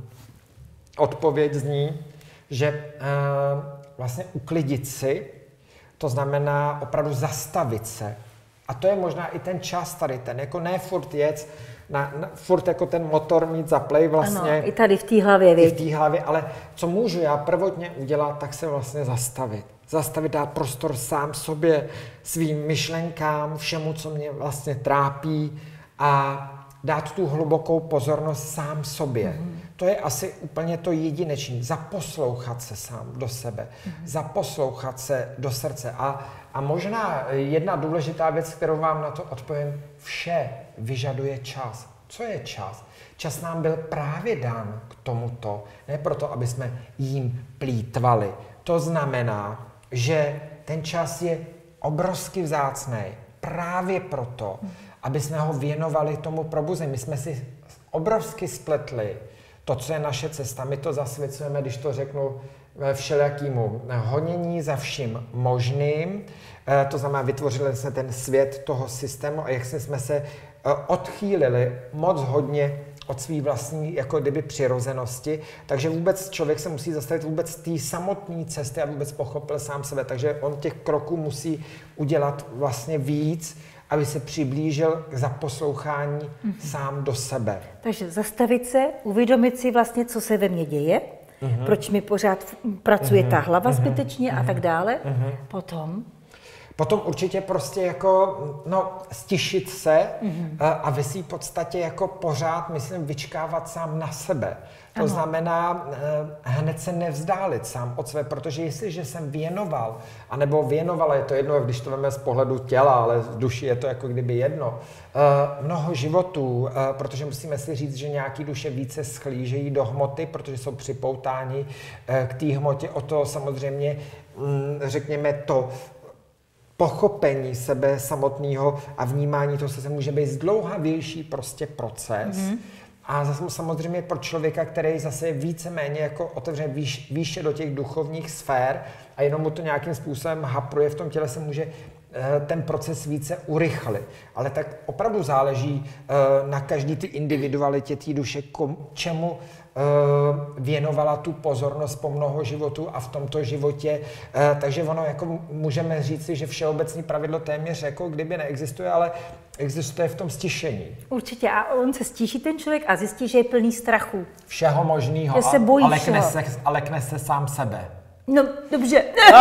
odpověď zní, že vlastně uklidit si, to znamená opravdu zastavit se. A to je možná i ten čas tady ten, jako ne furt jec, furt jako ten motor mít zaplej vlastně. Ano, i tady v té hlavě, i v té hlavě, ale co můžu já prvotně udělat, tak se vlastně zastavit. Zastavit, dát prostor sám sobě, svým myšlenkám, všemu, co mě vlastně trápí a dát tu hlubokou pozornost sám sobě. To je asi úplně to jedinečné. Zaposlouchat se sám do sebe, zaposlouchat se do srdce. A možná jedna důležitá věc, kterou vám na to odpovím, vše vyžaduje čas. Co je čas? Čas nám byl právě dán k tomuto, ne proto, aby jsme jím plýtvali. To znamená, že ten čas je obrovsky vzácný právě proto, aby jsme ho věnovali tomu probuzení. My jsme si obrovsky spletli to, co je naše cesta. My to zasvěcujeme, když to řeknu, všelijakýmu honění za vším možným. To znamená, vytvořili jsme ten svět toho systému a jak jsme se odchýlili moc hodně od své vlastní jako kdyby přirozenosti, takže vůbec člověk se musí zastavit vůbec z té samotné cesty a vůbec pochopil sám sebe, takže on těch kroků musí udělat vlastně víc, aby se přiblížil k zaposlouchání sám do sebe. Takže zastavit se, uvědomit si vlastně, co se ve mně děje, proč mi pořád pracuje ta hlava zbytečně a tak dále. Potom určitě prostě jako, stišit se a ve své podstatě jako pořád, myslím, vyčkávat sám na sebe. To znamená hned se nevzdálit sám od sebe, protože jestliže jsem věnoval, anebo věnovala, je to jedno, když to veme z pohledu těla, ale v duši je to jako kdyby jedno, mnoho životů, protože musíme si říct, že nějaký duše více schlížejí do hmoty, protože jsou připoutáni k té hmotě, o to samozřejmě, řekněme to, pochopení sebe samotného a vnímání toho se může být zdlouhavější prostě proces. A zase samozřejmě pro člověka, který zase je víceméně jako otevřený výše do těch duchovních sfér a jenom mu to nějakým způsobem hapruje v tom těle, se může ten proces více urychlit. Ale tak opravdu záleží na každý ty individualitě té duše, čemu věnovala tu pozornost po mnoho životů a v tomto životě. Takže ono jako můžeme říci, že všeobecný pravidlo téměř jako kdyby neexistuje, ale existuje v tom stišení. Určitě. A on se stíší ten člověk a zjistí, že je plný strachu. Všeho možného. Se bojí a lekne se sám sebe. No, dobře.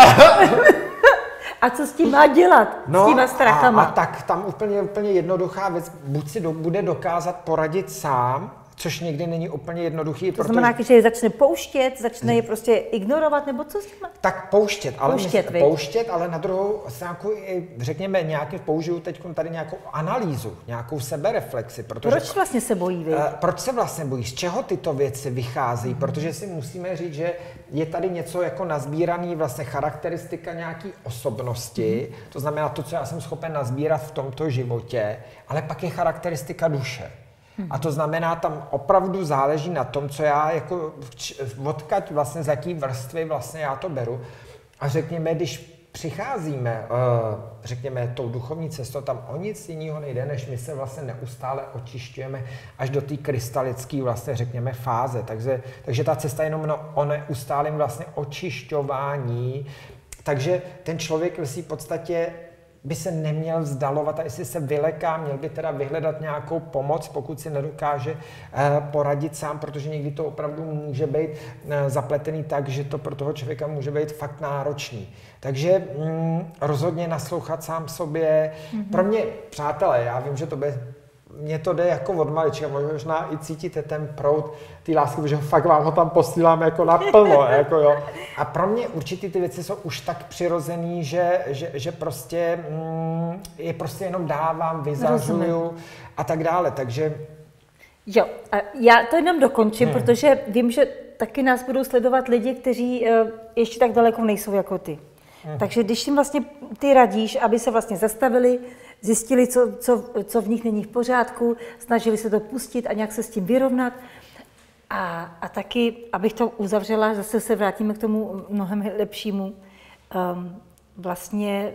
A co s tím má dělat? S těma strachama? A tak tam úplně jednoduchá věc. Buď si bude dokázat poradit sám, což někdy není úplně jednoduchý. To znamená, že je začne pouštět, začne je prostě ignorovat, nebo co s tím? Tak pouštět, ale na druhou stránku, řekněme, použiju teď tady nějakou analýzu, nějakou sebereflexi. Proč vlastně se bojí? Proč se vlastně bojí? Z čeho tyto věci vycházejí? Protože si musíme říct, že je tady něco jako nazbíraný vlastně charakteristika nějaký osobnosti, to znamená to, co já jsem schopen nazbírat v tomto životě, ale pak je charakteristika duše. A to znamená, tam opravdu záleží na tom, co já jako odkud vlastně z jaký vrstvy vlastně já to beru. A řekněme, když přicházíme, řekněme, tou duchovní cestou, tam o nic jiného nejde, než my se vlastně neustále očišťujeme až do té krystalické vlastně, řekněme, fáze. Takže ta cesta je jenom o neustálém vlastně očišťování. Takže ten člověk v podstatě by se neměl vzdalovat a jestli se vyleká, měl by teda vyhledat nějakou pomoc, pokud si nedokáže poradit sám, protože někdy to opravdu může být zapletený tak, že to pro toho člověka může být fakt náročný. Takže rozhodně naslouchat sám sobě. Pro mě, přátelé, já vím, že to bude mně to jde jako od malička, možná i cítíte ten proud té lásky, protože fakt vám ho tam posíláme jako naplno, jako jo. A pro mě určitě ty věci jsou už tak přirozený, že prostě je prostě jenom dávám, vyzařuju a tak dále, takže... Jo, a já to jenom dokončím, protože vím, že taky nás budou sledovat lidi, kteří ještě tak daleko nejsou jako ty. Takže když jim vlastně ty radíš, aby se vlastně zastavili, zjistili, co v nich není v pořádku, snažili se to pustit a nějak se s tím vyrovnat. A taky, abych to uzavřela, zase se vrátíme k tomu mnohem lepšímu. Vlastně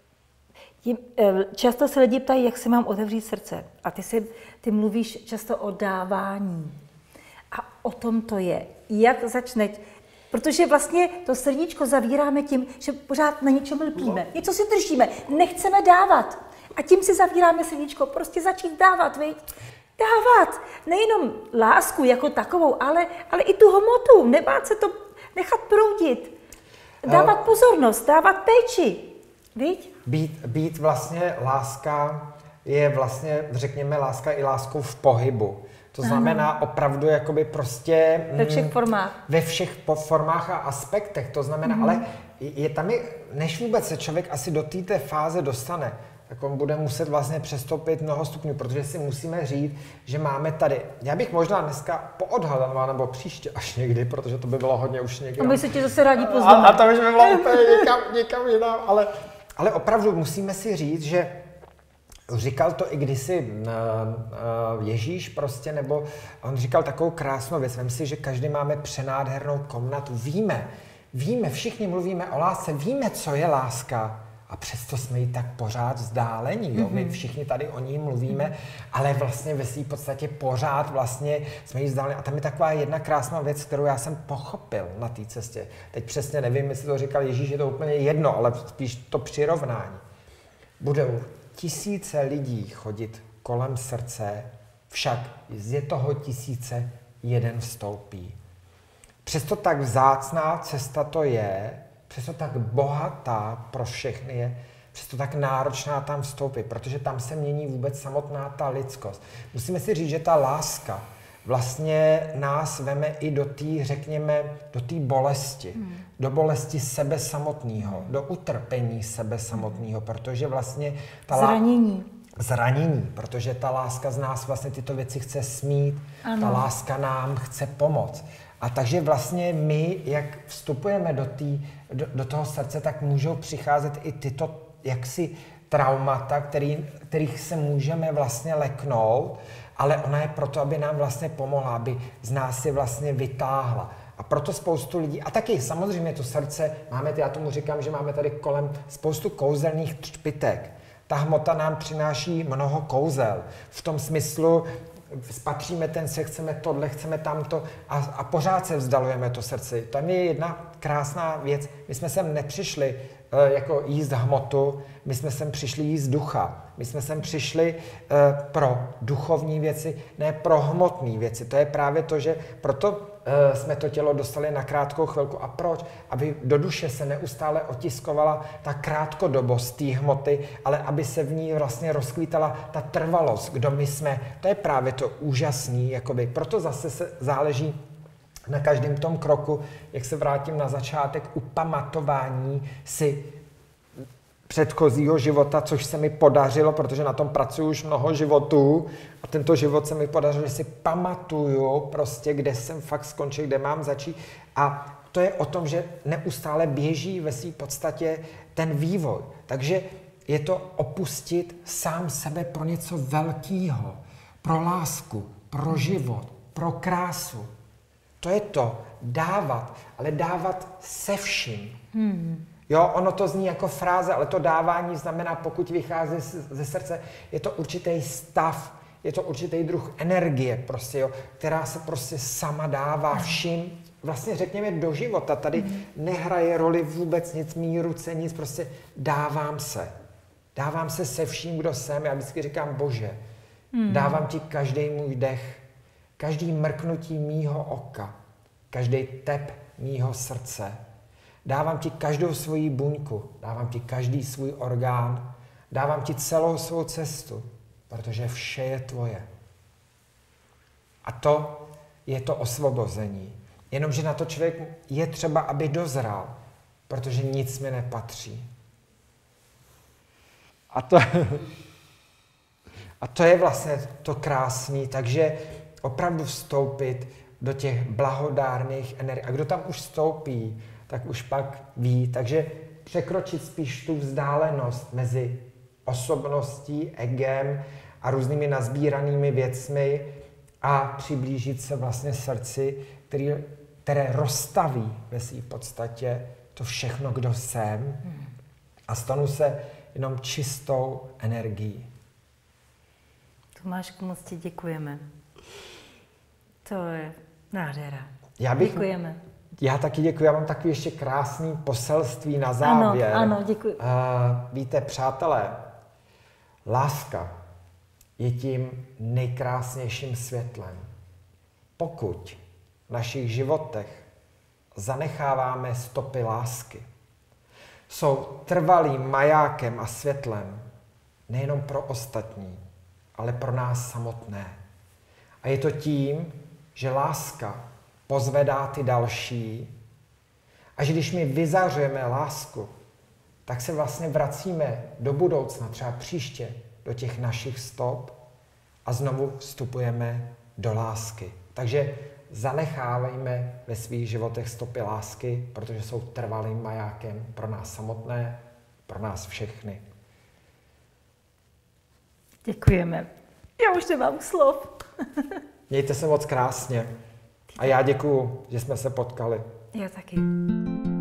často se lidi ptají, jak si mám otevřít srdce. A ty mluvíš často o dávání. A o tom to je. Jak začne... Protože vlastně to srdíčko zavíráme tím, že pořád na něčem lpíme. Něco si držíme, nechceme dávat. A tím si zavíráme srdíčko. Prostě začít dávat, viď? Dávat. Nejenom lásku jako takovou, ale i tu hmotu. Nebát se to nechat proudit. Dávat pozornost, dávat péči. Viď? Být vlastně láska je vlastně, řekněme, láska i láskou v pohybu. To znamená opravdu jakoby prostě... Ve všech formách. Ve všech formách a aspektech. To znamená, ale je tam, než vůbec se člověk asi do té fáze dostane, tak on bude muset vlastně přestoupit mnoho stupňů, protože si musíme říct, že máme tady... Já bych možná dneska poodhadala, nebo příště až někdy, protože to by bylo hodně už někdy. A my se ti zase rádi pozveme. A to už by bylo úplně někam jinam, ale opravdu musíme si říct, že říkal to i kdysi Ježíš prostě, nebo on říkal takovou krásnou věc. Vem si, že každý máme přenádhernou komnatu. Víme, všichni mluvíme o lásce, víme, co je láska. A přesto jsme jí tak pořád vzdálení. Jo? My všichni tady o ní mluvíme, ale vlastně ve své podstatě pořád vlastně jsme jí vzdálení. A tam je taková jedna krásná věc, kterou já jsem pochopil na té cestě. Teď přesně nevím, jestli to říkal Ježíš, je to úplně jedno, ale spíš to přirovnání. Budou tisíce lidí chodit kolem srdce, však z toho tisíce jeden vstoupí. Přesto tak vzácná cesta to je, přesto tak bohatá pro všechny je, přesto tak náročná tam vstoupit, protože tam se mění vůbec samotná ta lidskost. Musíme si říct, že ta láska vlastně nás veme i do té, řekněme, do té bolesti. Do bolesti sebe samotného, do utrpení sebe samotného, protože vlastně ta zranění, protože ta láska z nás vlastně tyto věci chce smít, ta láska nám chce pomoct. A takže vlastně my, jak vstupujeme do toho srdce, tak můžou přicházet i tyto jaksi traumata, kterých se můžeme vlastně leknout, ale ona je proto, aby nám vlastně pomohla, aby z nás je vlastně vytáhla. A proto spoustu lidí, a taky samozřejmě to srdce, já tomu říkám, že máme tady kolem spoustu kouzelných třpitek. Ta hmota nám přináší mnoho kouzel. V tom smyslu, spatříme ten se, chceme tohle, chceme tamto a pořád se vzdalujeme to srdci. Tam je jedna krásná věc. My jsme sem nepřišli jako jíst hmotu, my jsme sem přišli jíst ducha. My jsme sem přišli pro duchovní věci, ne pro hmotné věci. To je právě to, že proto jsme to tělo dostali na krátkou chvilku. A proč? Aby do duše se neustále otiskovala ta krátkodobost té hmoty, ale aby se v ní vlastně rozkvítala ta trvalost, kdo my jsme. To je právě to úžasný. Jakoby. Proto zase se záleží na každém tom kroku, jak se vrátím na začátek, upamatování si předchozího života, což se mi podařilo, protože na tom pracuji už mnoho životů a tento život se mi podařilo, že si pamatuju prostě, kde jsem fakt skončil, kde mám začít. A to je o tom, že neustále běží ve své podstatě ten vývoj. Takže je to opustit sám sebe pro něco velkého, pro lásku, pro život, pro krásu. To je to, dávat, ale dávat se vším. Jo, ono to zní jako fráze, ale to dávání znamená, pokud vychází ze srdce, je to určitý stav, je to určitý druh energie, prostě, jo, která se prostě sama dává vším, vlastně řekněme do života. Tady nehraje roli vůbec nic, mý ruce, nic, prostě dávám se. Dávám se se vším, kdo jsem. Já vždycky říkám, Bože, dávám ti každý můj dech, každý mrknutí mýho oka, každý tep mýho srdce. Dávám ti každou svoji buňku, dávám ti každý svůj orgán, dávám ti celou svou cestu, protože vše je tvoje. A to je to osvobození. Jenomže na to člověk je třeba, aby dozrál, protože nic mi nepatří. A to je vlastně to krásné, takže opravdu vstoupit do těch blahodárných energií. A kdo tam už vstoupí, tak už pak ví. Takže překročit spíš tu vzdálenost mezi osobností, egem a různými nazbíranými věcmi a přiblížit se vlastně srdci, které rozstaví ve své podstatě to všechno, kdo jsem, a stanu se jenom čistou energií. Tomášku, moc ti děkujeme. To je nádhera. Děkujeme. Já taky děkuji. Já mám takový ještě krásný poselství na závěr. Ano, děkuji. Víte, přátelé, láska je tím nejkrásnějším světlem. Pokud v našich životech zanecháváme stopy lásky, jsou trvalým majákem a světlem nejenom pro ostatní, ale pro nás samotné. A je to tím, že láska pozvedá ty další a že když my vyzařujeme lásku, tak se vlastně vracíme do budoucna, třeba příště, do těch našich stop a znovu vstupujeme do lásky. Takže zanechávejme ve svých životech stopy lásky, protože jsou trvalým majákem pro nás samotné, pro nás všechny. Děkujeme. Já už nemám slov. Mějte se moc krásně. A já děkuju, že jsme se potkali. Já taky.